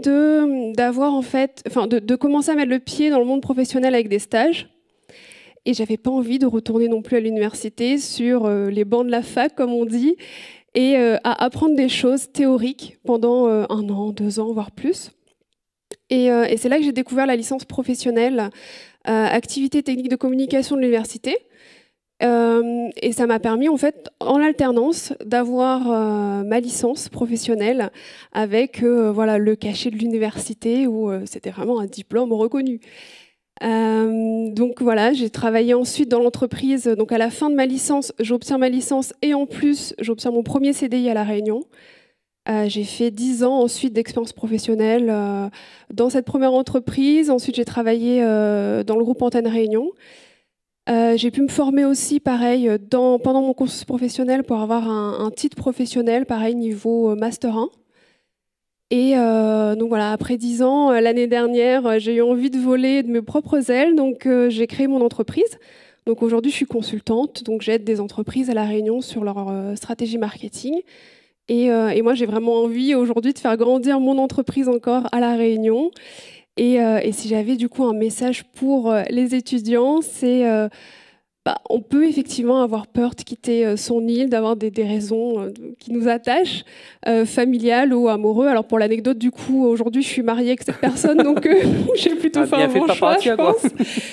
de commencer à mettre le pied dans le monde professionnel avec des stages. Et j'avais pas envie de retourner non plus à l'université sur les bancs de la fac, comme on dit, et à apprendre des choses théoriques pendant 1 an, 2 ans, voire plus. Et c'est là que j'ai découvert la licence professionnelle activité technique de communication de l'université. Et ça m'a permis, en fait, en alternance, d'avoir ma licence professionnelle avec le cachet de l'université où c'était vraiment un diplôme reconnu. Donc voilà, j'ai travaillé ensuite dans l'entreprise. Donc à la fin de ma licence, j'obtiens ma licence et en plus, j'obtiens mon premier CDI à La Réunion. J'ai fait 10 ans ensuite d'expérience professionnelle dans cette première entreprise. Ensuite, j'ai travaillé dans le groupe Antenne Réunion. J'ai pu me former aussi, pareil, pendant mon cursus professionnel pour avoir un titre professionnel, pareil, niveau Master 1. Et donc voilà, après 10 ans, l'année dernière, j'ai eu envie de voler de mes propres ailes, donc j'ai créé mon entreprise. Donc aujourd'hui, je suis consultante, donc j'aide des entreprises à La Réunion sur leur stratégie marketing. Et moi, j'ai vraiment envie aujourd'hui de faire grandir mon entreprise encore à La Réunion. Et si j'avais du coup un message pour les étudiants, c'est on peut effectivement avoir peur de quitter son île, d'avoir des raisons qui nous attachent, familiales ou amoureux. Alors pour l'anecdote, du coup, aujourd'hui, je suis mariée avec cette personne, donc j'ai plutôt fait un bon choix, je pense.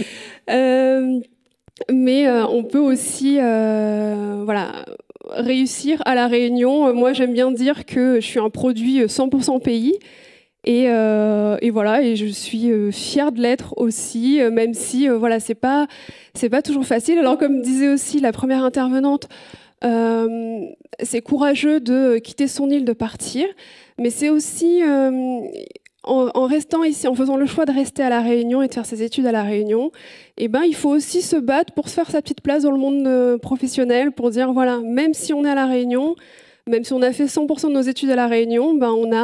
Mais on peut aussi réussir à La Réunion. Moi, j'aime bien dire que je suis un produit 100% pays. Et voilà, et je suis fière de l'être aussi, même si c'est pas toujours facile. Alors comme disait aussi la première intervenante, c'est courageux de quitter son île, de partir, mais c'est aussi en restant ici, en faisant le choix de rester à La Réunion et de faire ses études à La Réunion, il faut aussi se battre pour se faire sa petite place dans le monde professionnel, pour dire voilà, même si on est à La Réunion, même si on a fait 100% de nos études à La Réunion,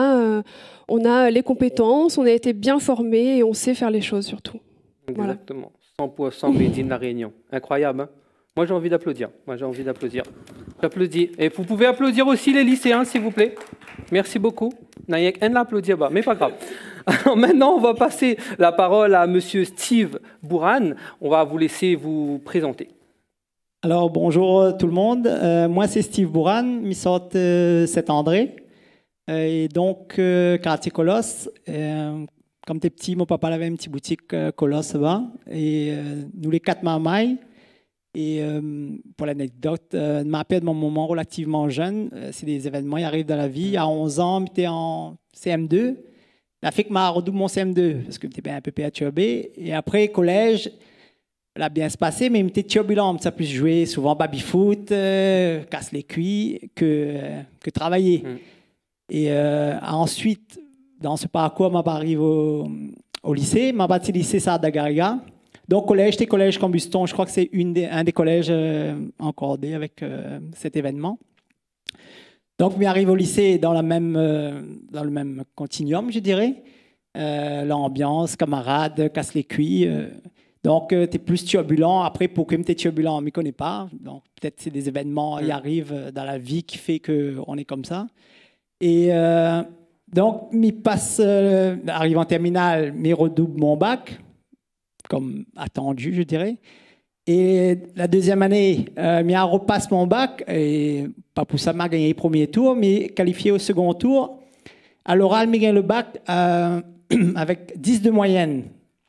on a les compétences, on a été bien formés et on sait faire les choses surtout. Exactement. Voilà. 100% made in La Réunion. Incroyable, hein? Moi, j'ai envie d'applaudir. J'applaudis. Et vous pouvez applaudir aussi les lycéens, s'il vous plaît. Merci beaucoup. Nayek, on l'applaudit, mais pas grave. Alors maintenant, on va passer la parole à Monsieur Steve Bourane. On va vous laisser vous présenter. Alors, bonjour tout le monde. Moi, c'est Steve Bourane, mi-sorte Saint-André. Et donc, quartier Colosse. Comme t'es petit, mon papa avait une petite boutique Colosse là-bas. Et nous, les 4 mamailles. Et pour l'anecdote, m'appelle de mon moment relativement jeune. C'est des événements qui arrivent dans la vie. À 11 ans, j'étais en CM2. La fille m'a redoublé mon CM2 parce que j'étais un peu perturbé. Et après, collège, ça a bien se passé, mais j'étais turbulent. Ça plus jouer souvent baby-foot, casse les cuits que travailler. Et ensuite, dans ce parcours, je arrive au lycée. Je bâti le lycée Saadagariga. Donc, collège, c'était collège Combuston. Je crois que c'est un des collèges encordés avec cet événement. Donc, je arrive au lycée dans le même continuum, je dirais. L'ambiance, camarades, casse les cuits. Donc, tu es plus turbulent. Après, pourquoi tu es turbulent, on ne me connaît pas. Donc, peut-être c'est des événements qui arrivent dans la vie qui fait qu'on est comme ça. Et donc, arrive en terminale, je redouble mon bac, comme attendu, je dirais. Et la deuxième année, je repasse mon bac, et pas pour ça, je gagné le premier tour, mais qualifié au second tour. À l'oral, je gagne le bac avec 10 de moyenne.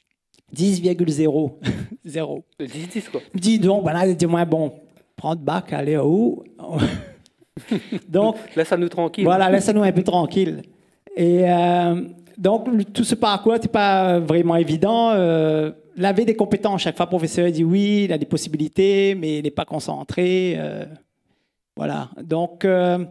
10,0. 0. 10 quoi. Dis donc, voilà, dis-moi, bon, prends le bac, allez où? Donc, laisse-nous tranquille. Voilà, laisse-nous un peu tranquille. Et donc, tout ce parcours n'était pas vraiment évident. Il avait des compétences. Chaque fois, le professeur dit oui, il a des possibilités, mais il n'est pas concentré. Voilà. Donc,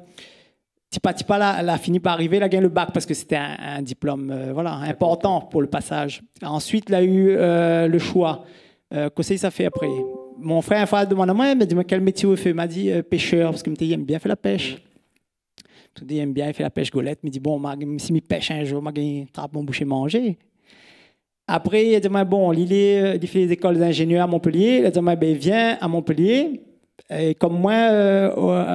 Tipa là, elle a fini par arriver, elle a gagné le bac parce que c'était un diplôme important pour le passage. Ensuite, il a eu le choix. Qu'est-ce que ça fait après? Mon frère, un fois, demande à moi, il m'a dit quel métier il fait? Il m'a dit pêcheur, parce qu'il me dit il aime bien faire la pêche. Il aime bien faire la pêche golette. Il me dit bon, si je pêche un jour, je trappe mon boucher manger. Après, il a dit bon, il fait les écoles d'ingénieurs à Montpellier. Il a dit ben, viens à Montpellier. Et comme moi,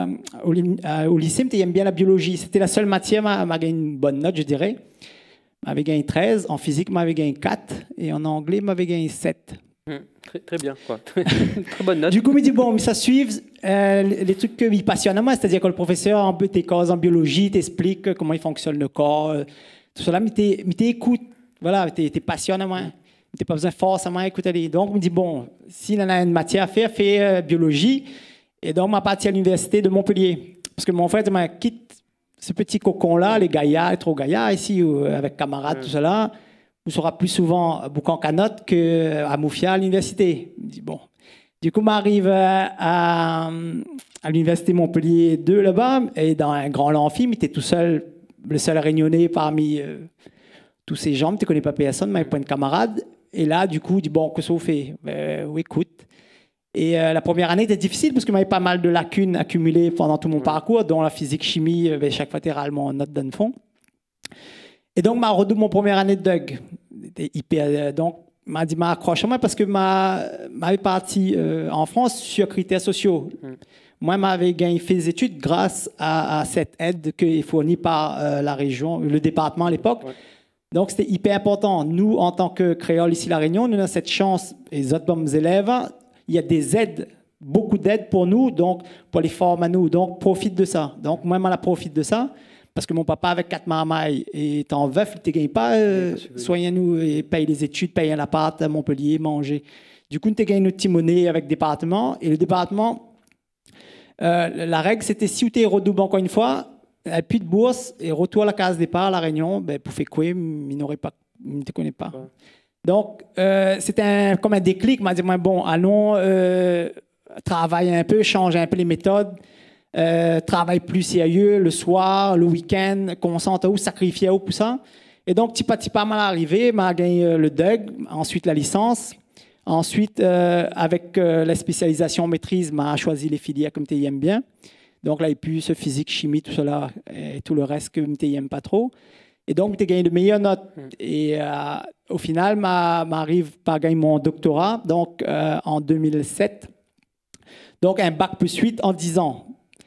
au lycée, j'aime bien la biologie. C'était la seule matière, m'a gagné une bonne note, je dirais. M'avait gagné 13. En physique, m'avait gagné 4. Et en anglais, m'avait gagné 7. Très bien, quoi. Très bonne note. Du coup, il me dit, bon, mais ça suive les trucs qui me passionnent à moi, c'est-à-dire que le professeur, un peu tes causes en biologie, t'explique comment il fonctionne le corps, tout cela, mais t'écoutes, voilà, t'es passionné à moi. T'as pas besoin de force à moi écouter. Donc, il me dit, bon, s'il en a une matière à faire, fais biologie. Et donc, je suis parti à l'université de Montpellier. Parce que mon frère m'a quitté ce petit cocon-là, les gaillards, trop gaillards ici, avec camarades, tout cela. On sera plus souvent à Boucan-Canotte qu'à Moufia à l'université. Je me dis, bon. Du coup, j'arrive à l'université Montpellier 2 là-bas, et dans un grand amphi, j'étais tout seul, le seul réunionnais parmi tous ces gens. Je ne connais pas personne, mais pas une camarade. Et là, du coup, je dis, bon, qu'est-ce que vous faites? Écoute. Et la première année était difficile parce que j'avais pas mal de lacunes accumulées pendant tout mon parcours, dont la physique-chimie, chaque fois, c'était réellement en note dans le fond. Et donc, je redouble mon première année de DUG. Donc, m'a dit, accroche-moi parce que m'avais parti en France sur critères sociaux. Moi, m'avais gagné fait des études grâce à cette aide qui est fournie par la région, le département à l'époque. Ouais. Donc, c'était hyper important. Nous, en tant que créoles ici à La Réunion, nous avons cette chance, et les autres bonnes élèves, il y a des aides, beaucoup d'aides pour nous, donc pour les former à nous. Donc, profite de ça. Donc, moi, je profite de ça. Parce que mon papa, avec 4 marmailles, étant veuf, il ne gagne pas, soignez-nous et paye les études, paye un appart à Montpellier, manger. Du coup, nous avons notre petit monnaie avec le département. Et le département, la règle, c'était si tu es redouble encore une fois, plus de bourse et retour à la case départ à La Réunion, ben, pour faire quoi, il ne te connaît pas. Ouais. Donc, c'était comme un déclic. Il m'a dit, bon, allons travailler un peu, changer un peu les méthodes. Travail plus sérieux le soir, le week-end, concentre ou sacrifier ou tout ça. Et donc, petit à petit, mal arrivé, m'a gagné le DUG, ensuite la licence. Ensuite, avec la spécialisation maîtrise, m'a choisi les filières comme tu aimes bien. Donc là, il y a plus physique, chimie, tout cela, et tout le reste que tu n'aimes pas trop. Et donc, tu as gagné de meilleures notes. Et au final, m'arrive par gagner mon doctorat, donc en 2007. Donc, un bac plus 8 en 10 ans.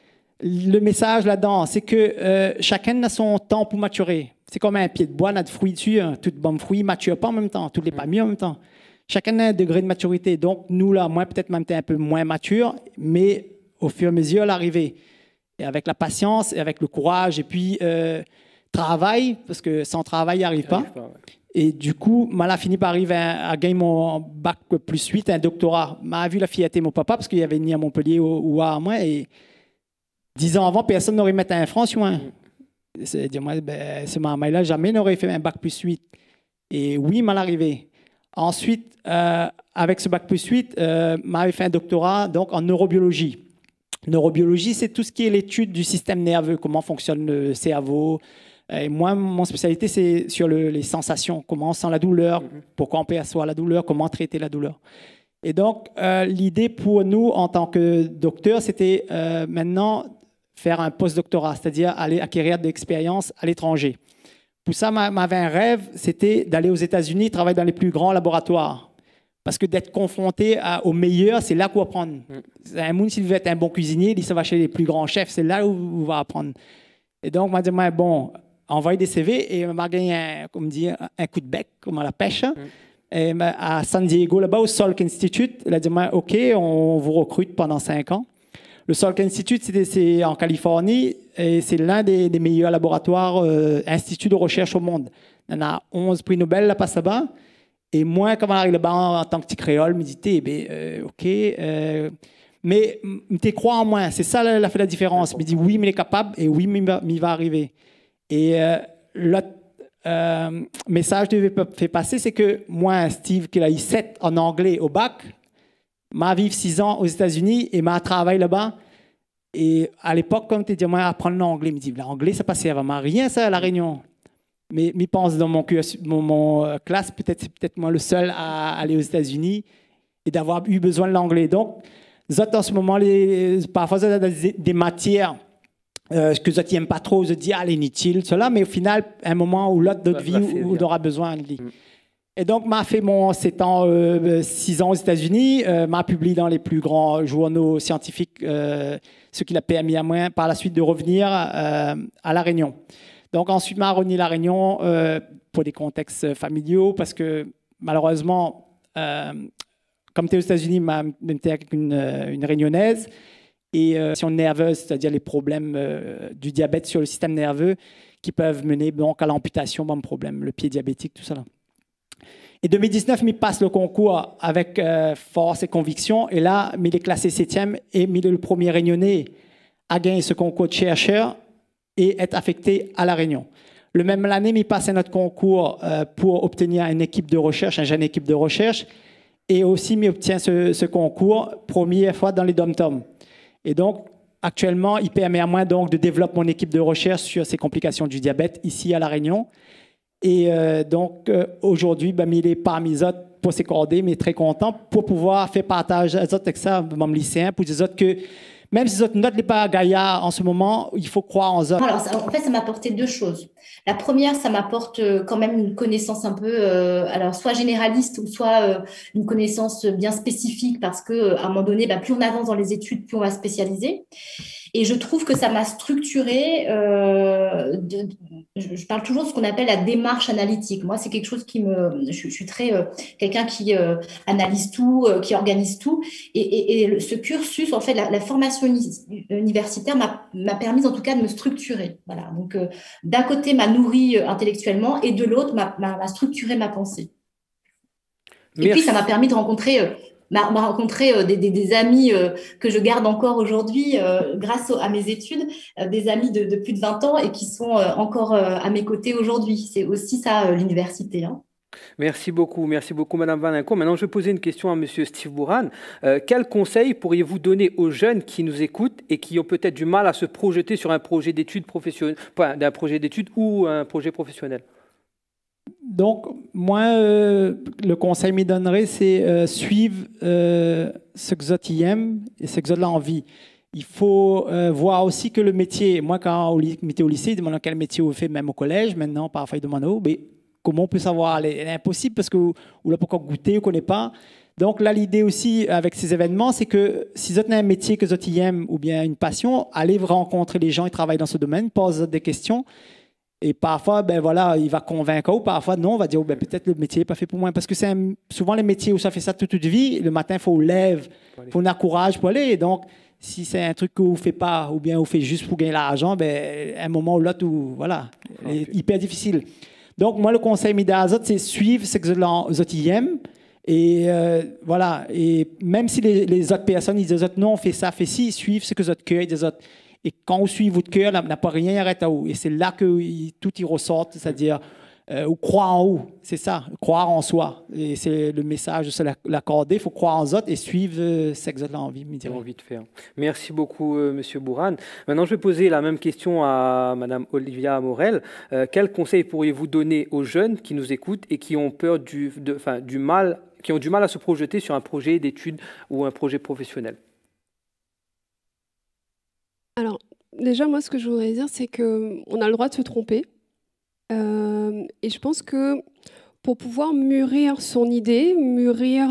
Le message là-dedans, c'est que chacun a son temps pour maturer. C'est comme un pied de bois, on a des fruits dessus, hein. Tout bon fruit ne mature pas en même temps, tout n'est pas mis en même temps. Chacun a un degré de maturité. Donc, nous, là, moi, peut-être même un peu moins mature, mais au fur et à mesure, l'arrivée. Et avec la patience, et avec le courage, et puis travail, parce que sans travail, il n'y arrive pas. Ouais. Et du coup, je fini par arriver à gagner mon bac plus 8, un doctorat. Je vu la fierté de mon papa, parce qu'il y avait ni à Montpellier ou à moi, et 10 ans avant, personne n'aurait mis un franc sur moi. C'est-à-dire, moi, ce maman-là, jamais n'aurait fait un bac plus 8. Et oui, mal arrivé. Ensuite, avec ce bac plus 8, m'avait fait un doctorat donc, en neurobiologie. Neurobiologie, c'est tout ce qui est l'étude du système nerveux, comment fonctionne le cerveau. Et moi, mon spécialité, c'est sur les sensations, comment on sent la douleur, pourquoi on perçoit la douleur, comment traiter la douleur. Et donc, l'idée pour nous, en tant que docteur, c'était maintenant faire un post-doctorat, c'est-à-dire aller acquérir de l'expérience à l'étranger. Pour ça, m'avait un rêve, c'était d'aller aux États-Unis, travailler dans les plus grands laboratoires. Parce que d'être confronté aux meilleurs, c'est là qu'on va apprendre. Un monde, s'il veut être un bon cuisinier, il va chez les plus grands chefs, c'est là où on va apprendre. Et donc, m'a dit, bon, envoyer des CV et m'a gagné un coup de bec, comme à la pêche. Et à San Diego, là-bas, au Salk Institute, il a dit, OK, on vous recrute pendant 5 ans. Le Salk Institute, c'est en Californie et c'est l'un des meilleurs laboratoires, instituts de recherche au monde. Il y en a 11 prix Nobel là-bas. Et moi, quand on arrive là-bas en tant que petit créole, je me dis, OK, mais tu crois en moi. C'est ça la fait la différence. Je me dis, oui, mais il est capable et oui, mais il va arriver. Et l'autre message que je vais passer, c'est que moi, Steve, qui a eu 7 en anglais au bac, m'a vécu 6 ans aux États-Unis et m'a travaillé là-bas. Et à l'époque, comme tu dis, moi, apprendre l'anglais, me dit, l'anglais, ça passait avant rien, ça, à La Réunion. Mais je pense dans mon classe, c'est peut-être moi le seul à aller aux États-Unis et d'avoir eu besoin de l'anglais. Donc, en ce moment, parfois, ça a des matières que je n'aime pas trop, je dis, inutile, cela, mais au final, un moment ou l'autre de notre vie où on aura besoin de lui. Et donc, m'a fait mon 6 ans aux États-Unis, m'a publié dans les plus grands journaux scientifiques, ce qui l'a permis à moi par la suite de revenir à La Réunion. Donc ensuite, m'a revenu à La Réunion pour des contextes familiaux, parce que malheureusement, comme tu es aux États-Unis, j'étais avec une Réunionnaise, et nerveuse, c'est-à-dire les problèmes du diabète sur le système nerveux qui peuvent mener donc à l'amputation, bon problème, le pied diabétique, tout ça. Là. Et 2019, il passe le concours avec force et conviction. Et là, il est classé 7e et il est le premier Réunionnais à gagner ce concours de chercheur et être affecté à La Réunion. Le même année, il passe un autre concours pour obtenir une équipe de recherche, une jeune équipe de recherche. Et aussi, il obtient ce concours première fois dans les dom-toms. Et donc, actuellement, il permet à moi donc, de développer mon équipe de recherche sur ces complications du diabète ici à La Réunion. Et donc, aujourd'hui, il est parmi les autres pas s'accorder, mais très content pour pouvoir faire partage à autres avec ça, mon lycéen, pour dire que même si votre note n'est pas gaillard en ce moment, il faut croire en autres. Alors, en fait, ça m'a apporté deux choses. La première, ça m'apporte quand même une connaissance un peu, alors soit généraliste ou soit une connaissance bien spécifique parce que à un moment donné, plus on avance dans les études, plus on va spécialiser. Et je trouve que ça m'a structuré. Je parle toujours de ce qu'on appelle la démarche analytique. Moi, c'est quelque chose qui me. Je suis très quelqu'un qui analyse tout, qui organise tout. Et ce cursus, en fait, la formation universitaire m'a permis, en tout cas, de me structurer. Voilà. Donc, d'un côté, m'a nourri intellectuellement, et de l'autre, m'a structuré ma pensée. Et puis, ça m'a permis de rencontrer. M'a rencontré des amis que je garde encore aujourd'hui grâce à mes études, des amis de plus de 20 ans et qui sont encore à mes côtés aujourd'hui. C'est aussi ça, l'université. Hein. Merci beaucoup, Madame Valincourt. Maintenant, je vais poser une question à Monsieur Steve Bourane. Quels conseils pourriez-vous donner aux jeunes qui nous écoutent et qui ont peut-être du mal à se projeter sur un projet d'études professionnelles, d'un projet d'études ou un projet professionnel? Donc, moi, le conseil que je me donnerais, c'est suivre ce que vous aimez et ce que vous avez envie. Il faut voir aussi que le métier, moi, quand j'étais au lycée, je demandais quel métier vous faites, même au collège. Maintenant, parfois, je demande, mais comment on peut savoir? C'est impossible parce que vous n'avez pas encore goûté, vous ne connaissez pas. Donc, là, l'idée aussi avec ces événements, c'est que si vous avez un métier que vous aimez ou bien une passion, allez rencontrer les gens qui travaillent dans ce domaine, posez des questions. Et parfois, il va convaincre, ou parfois, non, on va dire, peut-être le métier n'est pas fait pour moi. Parce que c'est souvent les métiers où ça fait ça toute vie, le matin, il faut lève, il faut un courage pour aller. Et donc, si c'est un truc que vous ne faites pas, ou bien vous faites juste pour gagner l'argent, un moment ou l'autre, voilà, c'est hyper difficile. Donc, moi, le conseil médias, c'est suivre ce que vous aimez. Et voilà, et même si les autres personnes, ils disent, non, on fait ça, fait ci, suivre ce que vous cœur des autres. Et quand vous suivez votre cœur, n'a pas rien arrête à vous. Et c'est là que tout y ressort, c'est-à-dire ou croire en vous, c'est ça, croire en soi. Et c'est le message de l'accorder, il faut croire en les autres et suivre ce que vous avez envie de faire. Merci beaucoup, Monsieur Bourane. Maintenant, je vais poser la même question à Madame Olivia Morel. Quel conseil pourriez-vous donner aux jeunes qui nous écoutent et qui ont peur qui ont du mal à se projeter sur un projet d'études ou un projet professionnel? Alors, déjà, moi, ce que je voudrais dire, c'est qu'on a le droit de se tromper. Et je pense que pour pouvoir mûrir son idée, mûrir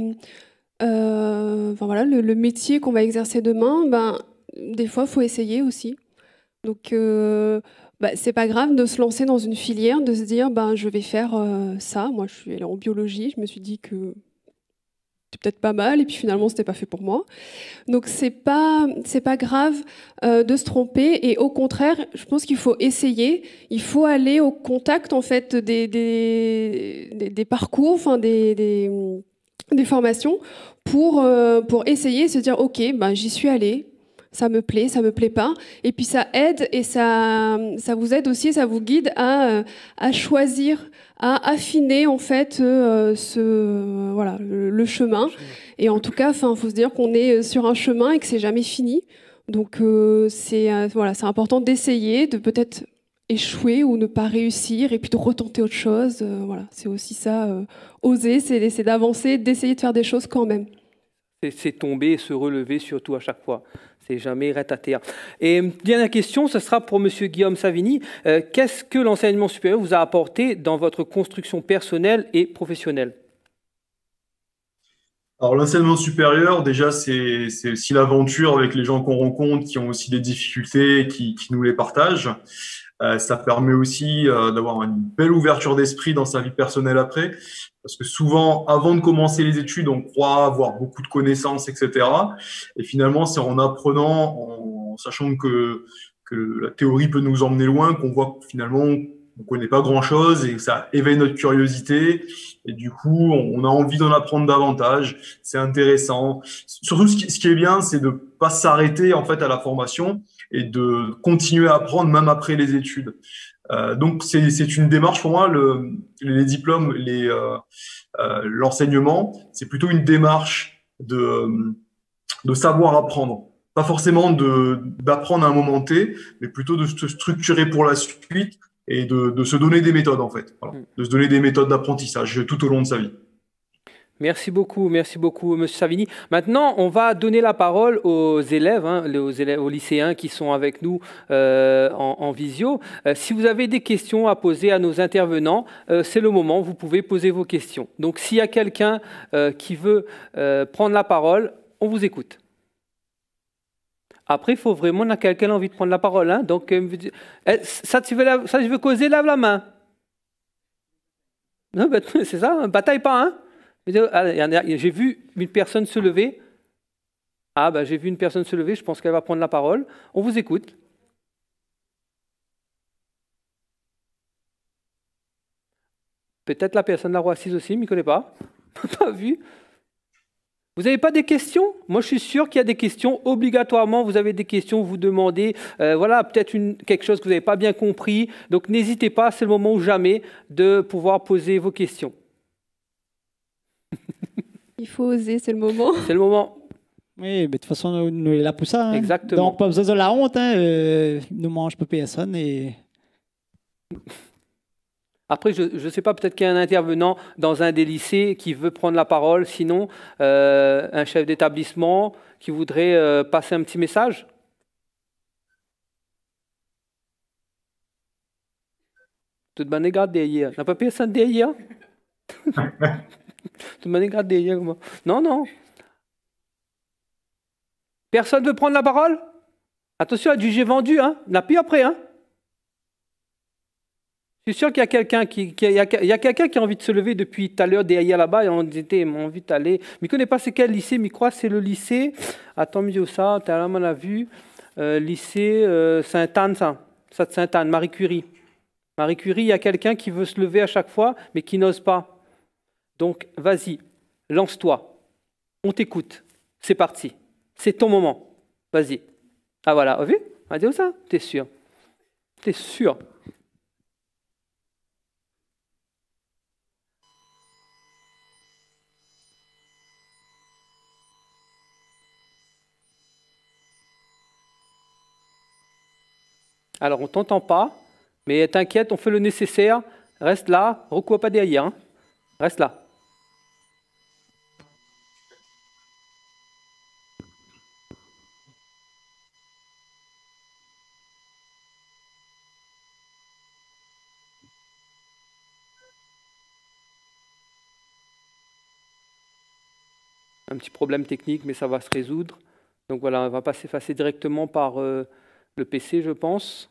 le métier qu'on va exercer demain, des fois, il faut essayer aussi. Donc, c'est pas grave de se lancer dans une filière, de se dire, je vais faire ça. Moi, je suis allée en biologie, je me suis dit que c'est peut-être pas mal, et puis finalement, c'était pas fait pour moi. Donc, c'est pas grave de se tromper, et au contraire, je pense qu'il faut essayer. Il faut aller au contact, en fait, des parcours, enfin, des formations, pour essayer, se dire, OK, j'y suis allée, ça me plaît pas, et puis ça aide, et ça vous aide aussi, ça vous guide à choisir, à affiner en fait le chemin. Et en tout cas, faut se dire qu'on est sur un chemin et que c'est jamais fini. Donc c'est important d'essayer, de peut-être échouer ou ne pas réussir, et puis de retenter autre chose. C'est aussi ça, oser, c'est d'avancer, d'essayer de faire des choses quand même. C'est tomber et se relever surtout à chaque fois. C'est jamais reste à terre. Et dernière question, ce sera pour Monsieur Guillaume Savigny. Qu'est-ce que l'enseignement supérieur vous a apporté dans votre construction personnelle et professionnelle? Alors l'enseignement supérieur, déjà, c'est aussi l'aventure avec les gens qu'on rencontre, qui ont aussi des difficultés, qui nous les partagent. Ça permet aussi d'avoir une belle ouverture d'esprit dans sa vie personnelle après. Parce que souvent, avant de commencer les études, on croit avoir beaucoup de connaissances, etc. Et finalement, c'est en apprenant, en sachant que la théorie peut nous emmener loin, qu'on voit que finalement, on ne connaît pas grand-chose et que ça éveille notre curiosité. Et du coup, on a envie d'en apprendre davantage. C'est intéressant. Surtout, ce qui est bien, c'est de ne pas s'arrêter en fait à la formation et de continuer à apprendre même après les études. Donc, c'est une démarche pour moi, les diplômes, l'enseignement, c'est plutôt une démarche de savoir apprendre. Pas forcément d'apprendre à un moment T, mais plutôt de se structurer pour la suite et de se donner des méthodes, en fait. Voilà. De se donner des méthodes d'apprentissage tout au long de sa vie. Merci beaucoup, M. Savini. Maintenant, on va donner la parole aux élèves, aux lycéens qui sont avec nous en visio. Si vous avez des questions à poser à nos intervenants, c'est le moment, vous pouvez poser vos questions. Donc, s'il y a quelqu'un qui veut prendre la parole, on vous écoute. Après, il faut vraiment que quelqu'un ait envie de prendre la parole. Hein. Donc, ça, je veux causer, lève la main. C'est ça, bataille pas, hein. J'ai vu une personne se lever. Ah, ben j'ai vu une personne se lever, je pense qu'elle va prendre la parole. On vous écoute. Peut-être la personne là-haut assise aussi, je ne m'y connais pas. Pas vu. Vous n'avez pas des questions? Moi, je suis sûr qu'il y a des questions. Obligatoirement, vous avez des questions, vous demandez. Voilà, peut-être quelque chose que vous n'avez pas bien compris. Donc, n'hésitez pas, c'est le moment ou jamais de pouvoir poser vos questions. Il faut oser, c'est le moment. C'est le moment. Oui, mais de toute façon, nous sommes là pour ça. Hein. Exactement. Donc, pas besoin de la honte. Hein. Nous mange pas personne. Et... Après, je ne sais pas, peut-être qu'il y a un intervenant dans un des lycées qui veut prendre la parole. Sinon, un chef d'établissement qui voudrait passer un petit message. Tout le monde regarde derrière. N'a pas personne derrière. Tout le monde regarde derrière. Non, non. Personne ne veut prendre la parole? Attention à du j'ai vendu, hein. On n'a plus après, hein. Je suis sûr qu'il y a quelqu'un qui a envie de se lever depuis tout à l'heure derrière là-bas et on disait, j'ai envie d'aller. Mais je ne connais pas c'est quel lycée, mais je crois que c'est le lycée. Attends, mieux ça, tu as on a vu. Lycée Sainte-Anne, ça. Ça de Sainte-Anne, Marie Curie. Marie Curie, il y a quelqu'un qui veut se lever à chaque fois, mais qui n'ose pas. Donc, vas-y, lance-toi. On t'écoute. C'est parti. C'est ton moment. Vas-y. Ah voilà, as vu? On va dire ça? T'es sûr? T'es sûr? Alors, on ne t'entend pas, mais t'inquiète, on fait le nécessaire. Reste là, recours pas derrière. Hein. Reste là. Un petit problème technique, mais ça va se résoudre. Donc voilà, on va passer directement par le PC, je pense.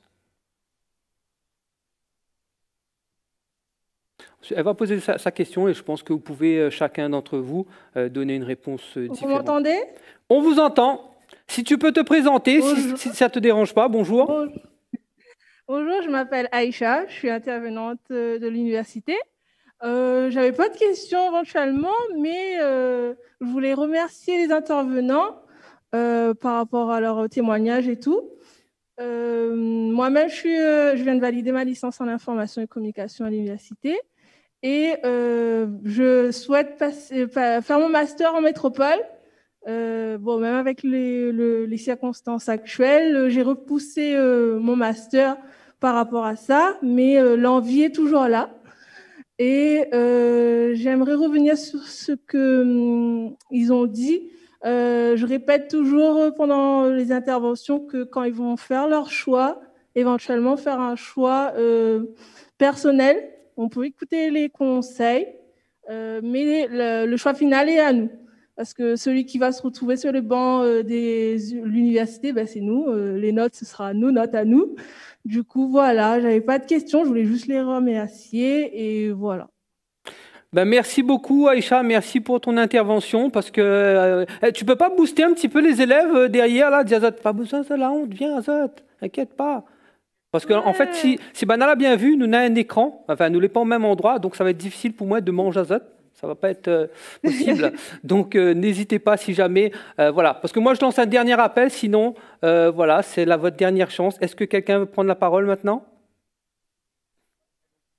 Elle va poser sa question et je pense que vous pouvez, chacun d'entre vous, donner une réponse différente. Vous m'entendez? On vous entend. Si tu peux te présenter, si ça ne te dérange pas, bonjour. Bonjour, je m'appelle Aïcha, je suis intervenante de l'université. Je n'avais pas de questions éventuellement, mais je voulais remercier les intervenants par rapport à leur témoignage et tout. Moi-même, je viens de valider ma licence en information et communication à l'université. Et je souhaite faire mon master en métropole. Bon, même avec les circonstances actuelles, j'ai repoussé mon master par rapport à ça, mais l'envie est toujours là. Et j'aimerais revenir sur ce qu'ils ont dit. Je répète toujours pendant les interventions que quand ils vont faire leur choix, éventuellement faire un choix personnel, on peut écouter les conseils, mais le choix final est à nous. Parce que celui qui va se retrouver sur le banc de l'université, ben, c'est nous. Les notes, ce sera nos notes à nous. Du coup, voilà, j'avais pas de questions, je voulais juste les remercier et voilà. Ben merci beaucoup Aïcha, merci pour ton intervention parce que tu peux pas booster un petit peu les élèves derrière là, dire pas besoin de la honte, viens Azot, t'inquiète pas. Parce qu'en en fait, si Banal a bien vu, nous avons un écran, enfin nous l'est pas au même endroit, donc ça va être difficile pour moi de manger Azot. Ça va pas être possible. Donc, n'hésitez pas si jamais. Voilà. Parce que moi, je lance un dernier appel. Sinon, voilà, c'est votre dernière chance. Est-ce que quelqu'un veut prendre la parole maintenant?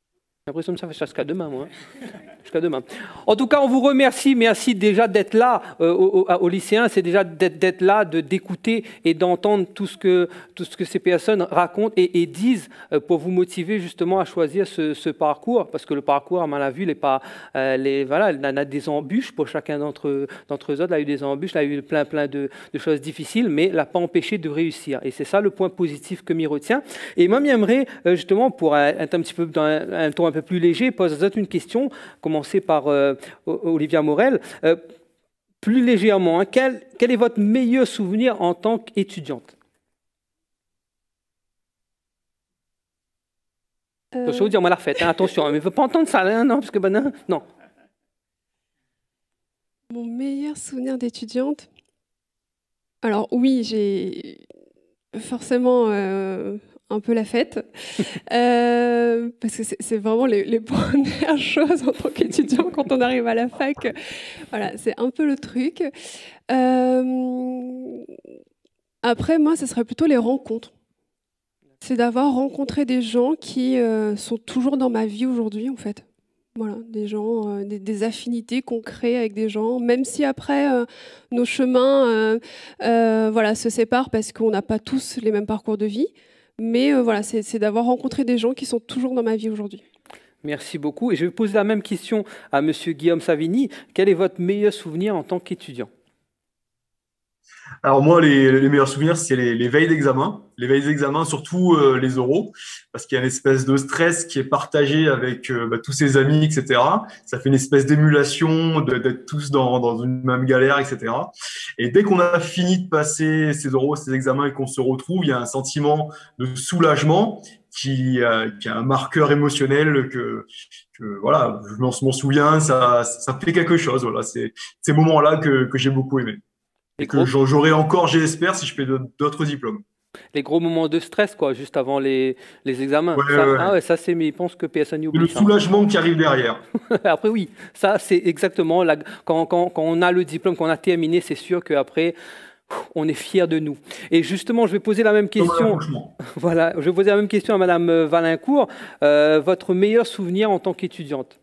J'ai l'impression que ça fait jusqu'à demain, moi. Jusqu'à demain. En tout cas, on vous remercie. Merci déjà d'être là aux lycéens. C'est déjà d'être là, d'écouter et d'entendre tout ce que ces personnes racontent et disent pour vous motiver justement à choisir ce parcours. Parce que le parcours, à ma vue, voilà, il y a des embûches pour chacun d'entre eux. Il a eu des embûches, il a eu plein de choses difficiles, mais il n'a pas empêché de réussir. Et c'est ça le point positif que m'y retient. Et moi, j'aimerais justement, pour être un petit peu dans un ton un peu plus léger, poser une question, commencer par Olivia Morel. Plus légèrement, hein, quel est votre meilleur souvenir en tant qu'étudiante? Je vous dire, on m'a la refait, hein, attention, mais il ne faut pas entendre ça, hein, non, parce que non. Mon meilleur souvenir d'étudiante? Alors oui, j'ai forcément un peu la fête, parce que c'est vraiment les premières choses en tant qu'étudiant quand on arrive à la fac. Voilà, c'est un peu le truc. Après, moi, ce serait plutôt les rencontres. C'est d'avoir rencontré des gens qui sont toujours dans ma vie aujourd'hui, en fait. Voilà, des gens, des affinités qu'on crée avec des gens, même si après nos chemins voilà, se séparent parce qu'on n'a pas tous les mêmes parcours de vie. Mais voilà, c'est d'avoir rencontré des gens qui sont toujours dans ma vie aujourd'hui. Merci beaucoup. Et je vais poser la même question à M. Guillaume Savigny. Quel est votre meilleur souvenir en tant qu'étudiant? Alors moi, les meilleurs souvenirs, c'est les veilles d'examen. Les veilles d'examen, surtout les oraux, parce qu'il y a une espèce de stress qui est partagé avec tous ses amis, etc. Ça fait une espèce d'émulation, d'être tous dans une même galère, etc. Et dès qu'on a fini de passer ces oraux, ces examens et qu'on se retrouve, il y a un sentiment de soulagement qui est un marqueur émotionnel que voilà, je m'en souviens, ça fait quelque chose. Voilà, c'est ces moments-là que j'ai beaucoup aimé. Et que j'aurai encore, j'espère, si je fais d'autres diplômes. Les gros moments de stress, quoi, juste avant les examens. Ouais, ça, ouais. Ah ouais, ça c'est, mais je pense que personne n'y oublie. Le soulagement qui arrive derrière. Après, oui, ça c'est exactement, quand on a le diplôme, quand on a terminé, c'est sûr qu'après, on est fiers de nous. Et justement, je vais poser la même question. Voilà, je vais poser la même question à Madame Valincourt. Votre meilleur souvenir en tant qu'étudiante?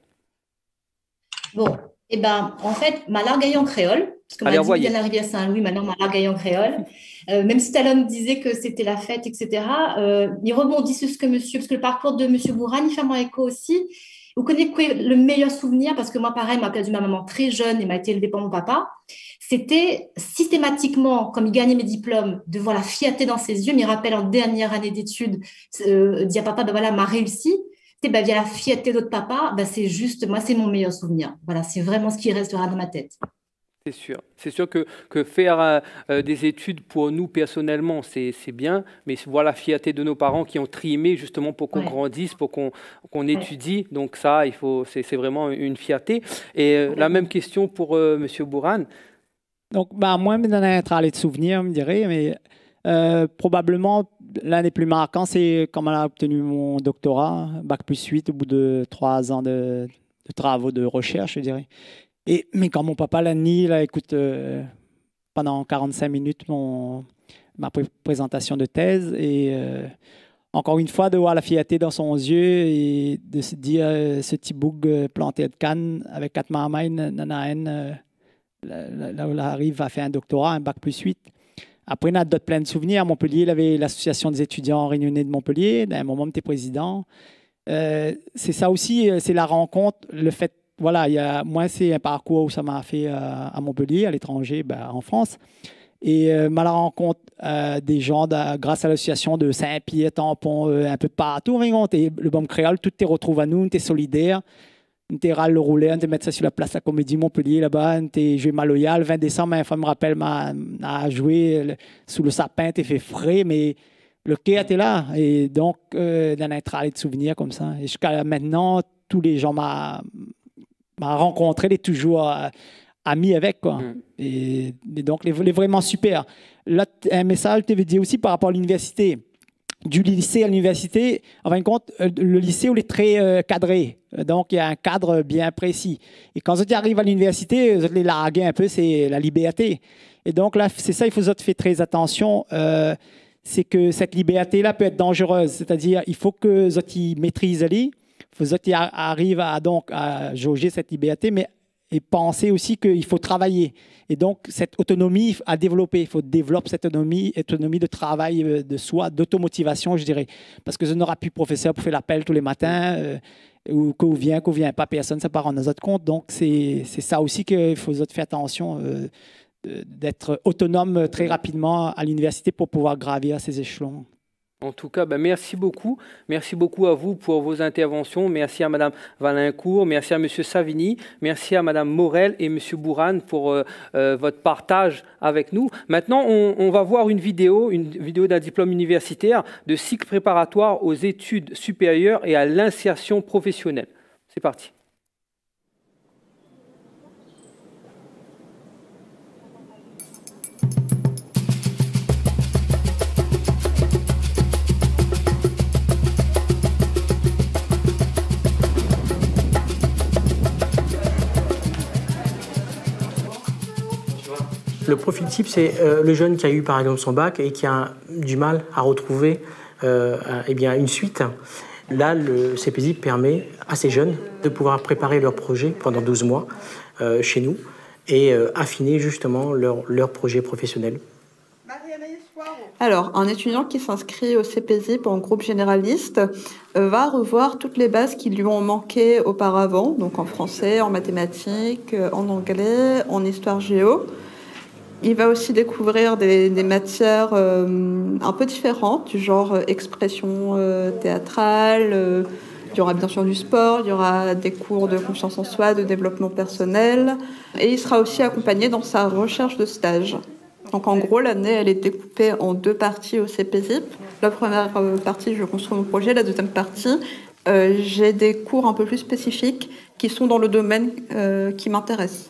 Bon, eh ben, en fait, ma largaille en créole, parce qu'on m'a dit bien arrivé à Saint-Louis, maintenant ma largaille en créole. Même si Talon disait que c'était la fête, etc., il rebondit sur ce que monsieur, parce que le parcours de monsieur Bourane, il fait mon écho aussi. Vous connaissez quoi, le meilleur souvenir, parce que moi, pareil, m'a perdu ma maman très jeune et m'a été élevée par mon papa. C'était systématiquement, comme il gagnait mes diplômes, de voir la fierté dans ses yeux. Il me rappelle en dernière année d'études, dire papa, ben voilà, m'a réussi. Ben, via la fierté d'autres papas, ben, c'est juste, moi, c'est mon meilleur souvenir. Voilà, c'est vraiment ce qui restera dans ma tête. C'est sûr. C'est sûr que faire des études pour nous personnellement, c'est bien, mais voir la fierté de nos parents qui ont trimé justement pour qu'on grandisse, pour qu'on étudie. Donc ça, c'est vraiment une fierté. Et la même question pour M. Bourane. Donc, moi, me donner un travail de souvenir, me dirais, mais probablement l'un des plus marquants, c'est quand on a obtenu mon doctorat, Bac plus 8, au bout de 3 ans de travaux de recherche, je dirais. Mais quand mon papa l'a mis, là, écoute, pendant 45 minutes, ma présentation de thèse, et encore une fois, de voir la fierté dans son yeux et de se dire, ce petit boug planté de canne avec 4 marmailles, nanaen, là où il arrive à faire un doctorat, un Bac plus 8. Après, on a d'autres plein de souvenirs. À Montpellier, il avait l'association des étudiants réunionnais de Montpellier. À un moment, tu es président. C'est ça aussi, c'est la rencontre, le fait. Voilà, moi, c'est un parcours où ça m'a fait à Montpellier, à l'étranger, en France. Et la rencontre des gens, grâce à l'association de Saint-Pierre, Tampon, un peu partout, et le Bon Créole, tout te retrouve à nous, tu es solidaire. Tu es le roulé, tu mettre ça sur la place à Comédie Montpellier, là-bas, tu joué Maloyal. 20 décembre, ma femme me rappelle, m'a joué sous le sapin, tu fait frais, mais le quai était là. Et donc, dans un travail de souvenirs comme ça. Et jusqu'à maintenant, tous les gens m'a rencontré, les toujours amis avec, quoi. Et donc, les vraiment super. Là, un message, tu veux dire aussi par rapport à l'université. Du lycée à l'université, en fin de compte, le lycée, on est très cadré. Donc, il y a un cadre bien précis. Et quand tu arrives à l'université, vous les larguer un peu, c'est la liberté. Et donc, là, c'est ça, il faut faire très attention. C'est que cette liberté-là peut être dangereuse. C'est-à-dire, il faut que tu maîtrises. Il vous autres qui arrivent à jauger cette liberté, mais et penser aussi qu'il faut travailler. Et donc, cette autonomie à développer, il faut développer cette autonomie de travail de soi, d'automotivation, je dirais. Parce que je n'aurai plus de professeur pour faire l'appel tous les matins, ou qu'on vient pas, personne ne se part en nos autres comptes. Donc, c'est ça aussi qu'il faut faire attention, d'être autonome très rapidement à l'université pour pouvoir gravir ces échelons. En tout cas, merci beaucoup. Merci beaucoup à vous pour vos interventions. Merci à Mme Valincourt, merci à M. Savini, merci à Mme Morel et M. Bourane pour votre partage avec nous. Maintenant, on va voir une vidéo d'un diplôme universitaire de cycle préparatoire aux études supérieures et à l'insertion professionnelle. C'est parti. Le profil type, c'est le jeune qui a eu par exemple son bac et qui a du mal à retrouver une suite. Là, le CPZIP permet à ces jeunes de pouvoir préparer leur projet pendant 12 mois chez nous et affiner justement leur projet professionnel. Alors, un étudiant qui s'inscrit au CPZIP en groupe généraliste va revoir toutes les bases qui lui ont manqué auparavant, donc en français, en mathématiques, en anglais, en histoire géo. Il va aussi découvrir des matières un peu différentes, du genre expression théâtrale, il y aura bien sûr du sport, il y aura des cours de confiance en soi, de développement personnel, et il sera aussi accompagné dans sa recherche de stage. Donc en gros, l'année, elle est découpée en 2 parties au CPZIP. La première partie, je construis mon projet. La deuxième partie, j'ai des cours un peu plus spécifiques qui sont dans le domaine qui m'intéresse.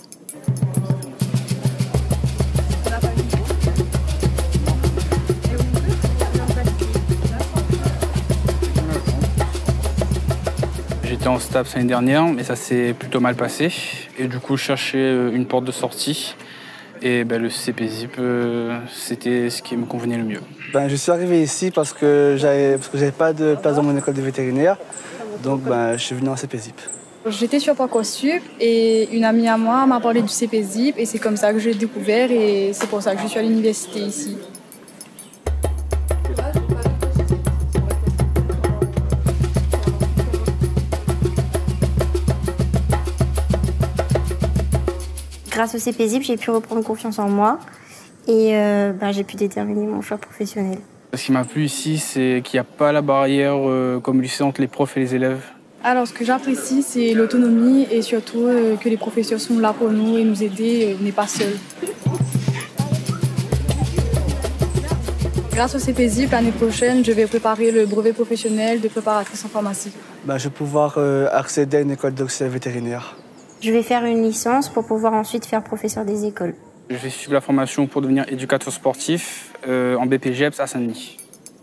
J'étais en STAPS l'année dernière, mais ça s'est plutôt mal passé. Et du coup, je cherchais une porte de sortie. Et le CPZIP, c'était ce qui me convenait le mieux. Je suis arrivé ici parce que j'avais pas de place dans mon école de vétérinaire. Donc je suis venu en CPZIP. J'étais sur Parcoursup et une amie à moi m'a parlé du CPZIP et c'est comme ça que j'ai découvert et c'est pour ça que je suis à l'université ici. Grâce au CPZIP, j'ai pu reprendre confiance en moi et j'ai pu déterminer mon choix professionnel. Ce qui m'a plu ici, c'est qu'il n'y a pas la barrière comme lycée entre les profs et les élèves. Alors ce que j'apprécie, c'est l'autonomie et surtout que les professeurs sont là pour nous et nous aider, on n'est pas seuls. Grâce au CPZIP, l'année prochaine, je vais préparer le brevet professionnel de préparatrice en pharmacie. Je vais pouvoir accéder à une école d'auxiliaire vétérinaire. Je vais faire une licence pour pouvoir ensuite faire professeur des écoles. Je vais suivre la formation pour devenir éducateur sportif en BPGEPS à Saint-Denis.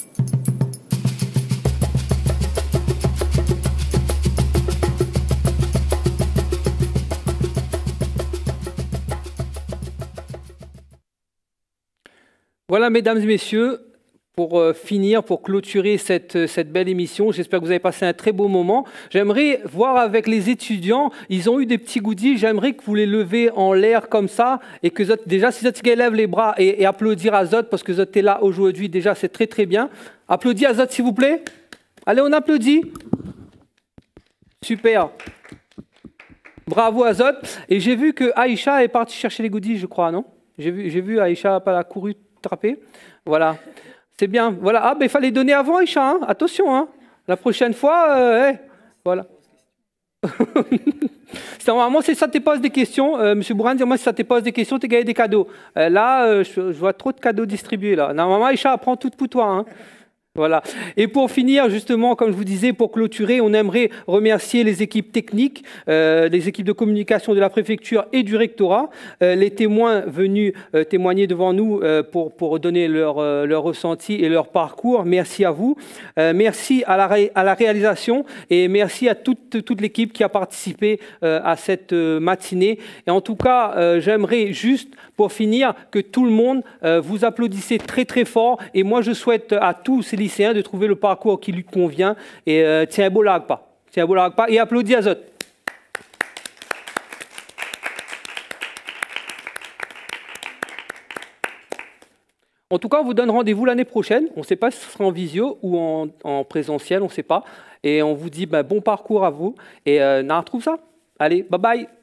Voilà, mesdames et messieurs, pour finir, pour clôturer cette belle émission, j'espère que vous avez passé un très beau moment. J'aimerais voir avec les étudiants, ils ont eu des petits goodies, j'aimerais que vous les levez en l'air comme ça, et que déjà, si vous lèvent les bras et applaudir à Zot, parce que Zot est là aujourd'hui, déjà, c'est très très bien. Applaudis à Zot, s'il vous plaît. Allez, on applaudit. Super. Bravo à Zot. Et j'ai vu que Aïcha est partie chercher les goodies, je crois, non? J'ai vu Aïcha pas la couru trapper. Voilà. C'est bien. Voilà. Ah, il fallait donner avant, Aïcha. Hein. Attention. Hein. La prochaine fois, voilà. Normalement, si ça te pose des questions, Monsieur Bourane, dis-moi si ça te pose des questions, tu gagnes des cadeaux. Là, je vois trop de cadeaux distribués. Là. Normalement, Aïcha, prends tout pour toi. Hein. Voilà. Et pour finir, justement, comme je vous disais, pour clôturer, on aimerait remercier les équipes techniques, les équipes de communication de la préfecture et du rectorat, les témoins venus témoigner devant nous pour donner leur ressenti et leur parcours. Merci à vous. Merci à la réalisation et merci à toute l'équipe qui a participé à cette matinée. Et en tout cas, j'aimerais juste, pour finir, que tout le monde vous applaudissez très très fort. Et moi, je souhaite à tous ces lycéens de trouver le parcours qui lui convient. Et tiens, beau lag pas. Et applaudis Azot. En tout cas, on vous donne rendez-vous l'année prochaine. On ne sait pas si ce sera en visio ou en présentiel, on ne sait pas. Et on vous dit bon parcours à vous. Et on retrouve ça. Allez, bye bye.